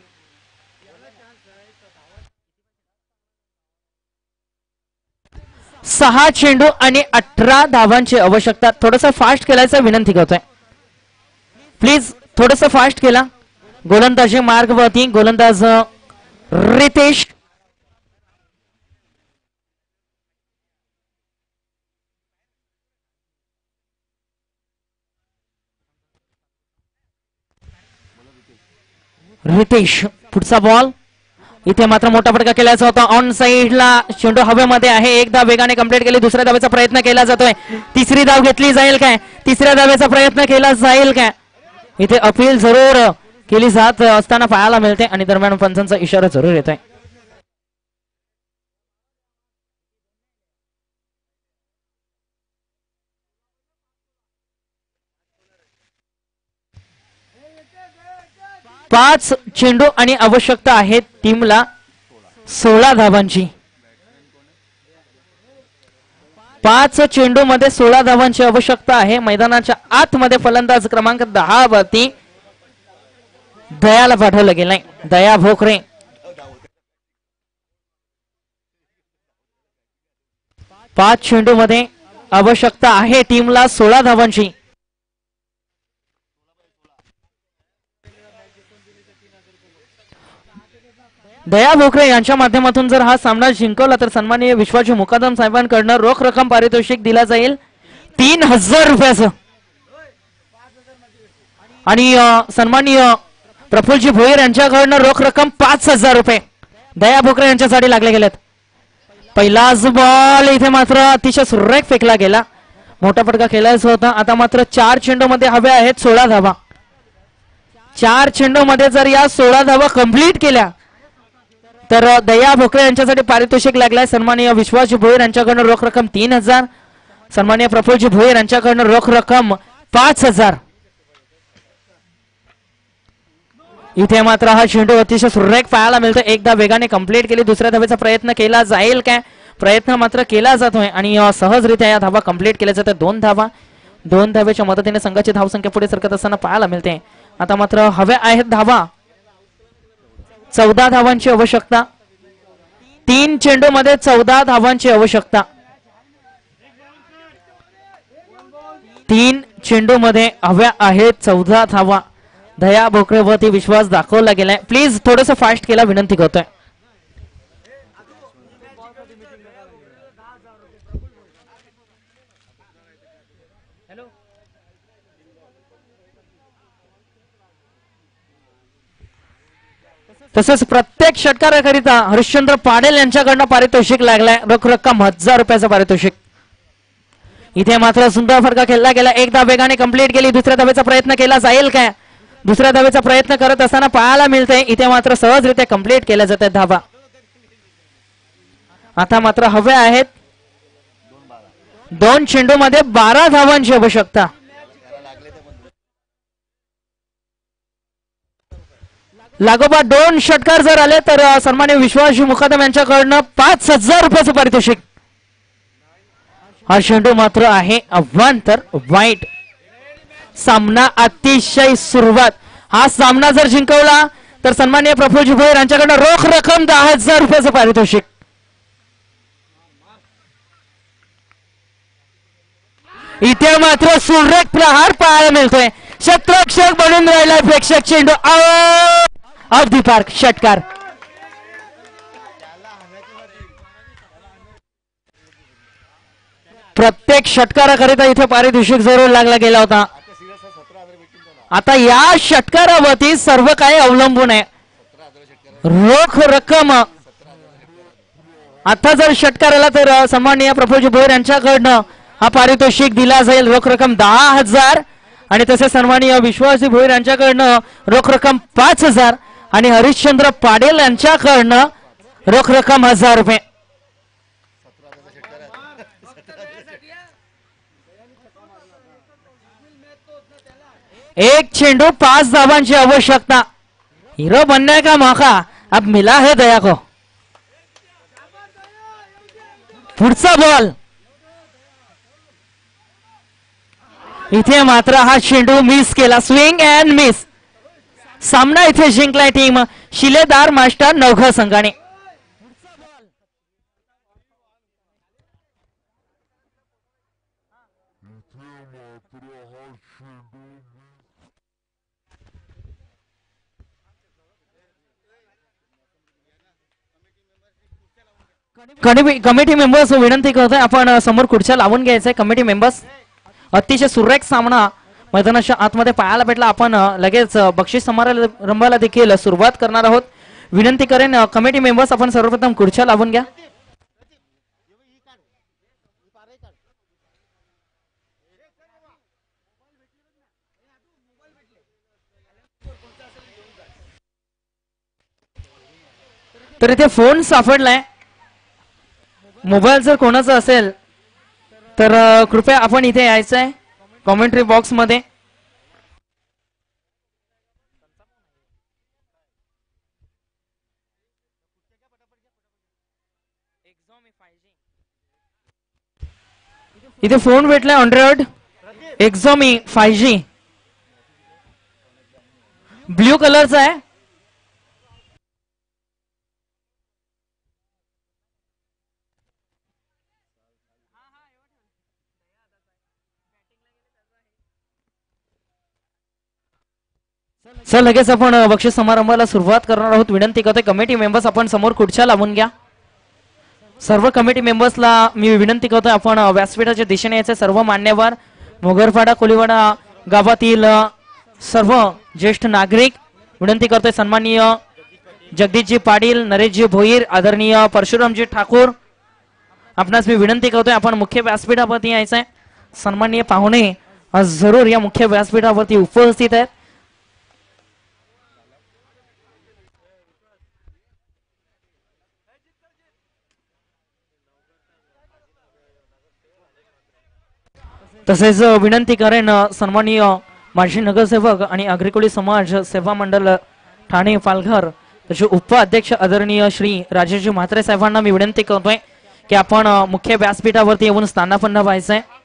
सहा चेंडू आणि 18 धावांची आवश्यकता. थोडस फास्ट केल्याचं विनंती करतोय. प्लीज थोडस फास्ट केला. गोलंदाजी मार्गवरती गोलंदाज रितेश. रितेश पुढचा बॉल. इथे मात्र मोठा फटका केल्याचा होता. ऑन साइडला चेंडू हवेमध्ये आहे. एकदा वेगाने कंप्लीट केली. दुसऱ्या धावेचा प्रयत्न केला जातोय. तिसरी धाव घेतली जाईल काय? तिसऱ्या धावेचा प्रयत्न केला जाईल काय? इथे अपील जरूर केली जात असताना पाहायला मिळते आणि दरम्यान पंचांचा इशारा जरूर येतोय. पाच चेंडू आणि आवश्यकता आहे टीमला 16 धावांची. 5 चेंडू मध्ये 16 धावांची आवश्यकता आहे. मैदानाच्या आतमध्ये फलंदाज क्रमांक 10 वरती दयाला पाठवलं गेलंय. दया भोकरे. 5 चेंडू मध्ये आवश्यकता आहे टीमला 16 धावांची. दया भोकरे यांच्या माध्यमातून जर हा सामना जिंकवला तर सन्माननीय विश्वाजी मुकादम साहेबांकडून रोख रक्कम पारितोषिक दिला जाईल 3000 रुपयाचं. आणि सन्माननीय प्रफुल्लजी भोईर यांच्याकडून रोख रक्कम 5000 रुपये दया भोकरे यांच्यासाठी लागले गेलेत. पहिलाच बॉल इथे मात्र अतिशय सुरेख फेकला गेला. मोठा फटका खेळायचा होता. आता मात्र 4 चेंडू मध्ये हव्या आहेत 16 धावा. 4 चेंडू मध्ये जर या 16 धावा कंप्लीट केल्या तर दया भोकरे यांच्यासाठी पारितोषिक लागलाय. सन्माननीय विश्वासजी भोईर यांच्याकडून रोख रक्कम 3000. सन्माननीय प्रफुल्लजी भोईर यांच्याकडून रोख रक्कम 5000. इथे मात्र हा चेंडू अतिशय सुरेख पाहायला मिळतो. एकदा वेगाने कंप्लीट केली. दुसऱ्या धावेचा प्रयत्न केला जाईल काय? प्रयत्न मात्र केला जातोय आणि सहजरित्या या धावा कंप्लीट केल्या जातात. 2 धावा. 2 धावेच्या मदतीने संघाची धावसंख्या पुढे सरकत असताना पाहायला मिळते. आता मात्र हव्या आहेत धावा. 14 धावांची आवश्यकता. 3 चेंडू मध्ये 14 धावांची आवश्यकता. 3 चेंडू मध्ये हव्या आहेत 14 धावा. दया भोकरेवरती विश्वास दाखवला गेलाय. प्लीज थोडस फास्ट केला विनंती करतोय. तसंच प्रत्येक षटकाराकरिता हरिश्चंद्र पाडेल यांच्याकडनं पारितोषिक लागलाय. रोख रक्कम 1000 रुपयाचं पारितोषिक. इथे मात्र सुंदर फटका खेळला गेला. एकदा वेगाने कंप्लीट केली. दुसऱ्या धावेचा प्रयत्न केला जाईल काय? दुसऱ्या धावेचा प्रयत्न करत असताना पाहायला मिळते इथे मात्र सहजरित्या कंप्लीट केल्या जातात धावा. आता मात्र हवे आहेत 2 चेंडू मध्ये 12 धावांची आवश्यकता. लागोपाठ 2 षटकार जर आले तर सन्माननीय विश्वासजी मुकादम यांच्याकडनं 5000 रुपयाचं पारितोषिक. हा चेंडू मात्र आहे अवांतर वाईट. सामना अतिशय सुरुवात. हा सामना जर जिंकवला तर सन्माननीय प्रफुल्लजी भोईर यांच्याकडनं रोख रक्कम 10,000 रुपयाचं पारितोषिक. इथे मात्र सुरेख प्रहार पाहायला मिळतोय. क्षेत्ररक्षक बनून राहिलाय प्रेक्षक चेंडू ऑफ दी पार्क षटकार. प्रत्येक षटकाराकरिता इथे पारितोषिक जरूर लागला गेला होता. आता या षटकारावरती सर्व काही अवलंबून आहे. रोख रक्कम आता जर षटकाराला तर सन्माननीय प्रफुल्लजी भोयर यांच्याकडनं हा पारितोषिक दिला जाईल. रोख रक्कम 10,000 आणि तसे सन्माननीय विश्वासजी भोयर यांच्याकडनं रोख रक्कम 5,000 आणि हरिश्चंद्र पाडेल यांच्याकडनं रोख रक्कम 1,000 रुपये. एक चेंडू 5 धावांची आवश्यकता. हीरो बनने का मौका अब मिला है दया को. पुढचा बॉल इथे मात्र हा चेंडू मिस केला. Swing and miss. सामना इथे जिंकलाय टीम शिलेदार मास्टर नवघा संघाने. कमिटी मेंबर्स विनंती करतोय आपण समोर खुर्च्या लावून घ्यायचंय. कमिटी मेंबर्स अतिशय सुरेख सामना मैदानाच्या आतमध्ये पाहायला भेटला. आपण लगेच बक्षीस समारंभाला देखील सुरुवात करणार आहोत. विनंती करेन कमिटी मेंबर्स आपण सर्वप्रथम खुर्च्या लावून घ्या. तर इथे फोन सापडलाय. मोबाईल जर कोणाचा असेल तर कृपया आपण इथे यायचं आहे कॉमेंट्री बॉक्स मध्ये. इथे फोन भेटलाय Android Exomi 5G ब्ल्यू कलरचा आहे. सर लगेच आपण बक्षीस समारंभाला सुरुवात करणार आहोत. विनंती करते कमिटी मेंबर्स आपण समोर खुर्च्या लावून घ्या. सर्व कमिटी मेंबर्सला मी विनंती करतोय आपण व्यासपीठाच्या दिशेने यायचे. सर्व मान्यवर मोगरपाडा कोलीवाडा गावातील सर्व ज्येष्ठ नागरिक विनंती करतोय. सन्माननीय जगदीशजी पाटील, नरेशजी भोईर, आदरणीय परशुरामजी ठाकूर आपणास मी विनंती करतोय आपण मुख्य व्यासपीठावरती यायचंय. सन्माननीय पाहुणे आज जरूर या मुख्य व्यासपीठावरती उपस्थित आहेत. तसेच विनंती करेन सन्माननीय माजी नगरसेवक आणि अग्रिकोळी समाज सेवा मंडळ ठाणे पालघर तसे उपाध्यक्ष आदरणीय श्री राजेशजी म्हात्रे साहेबांना मी विनंती करतोय की आपण मुख्य व्यासपीठावरती येऊन स्थानापन्न व्हायचंय.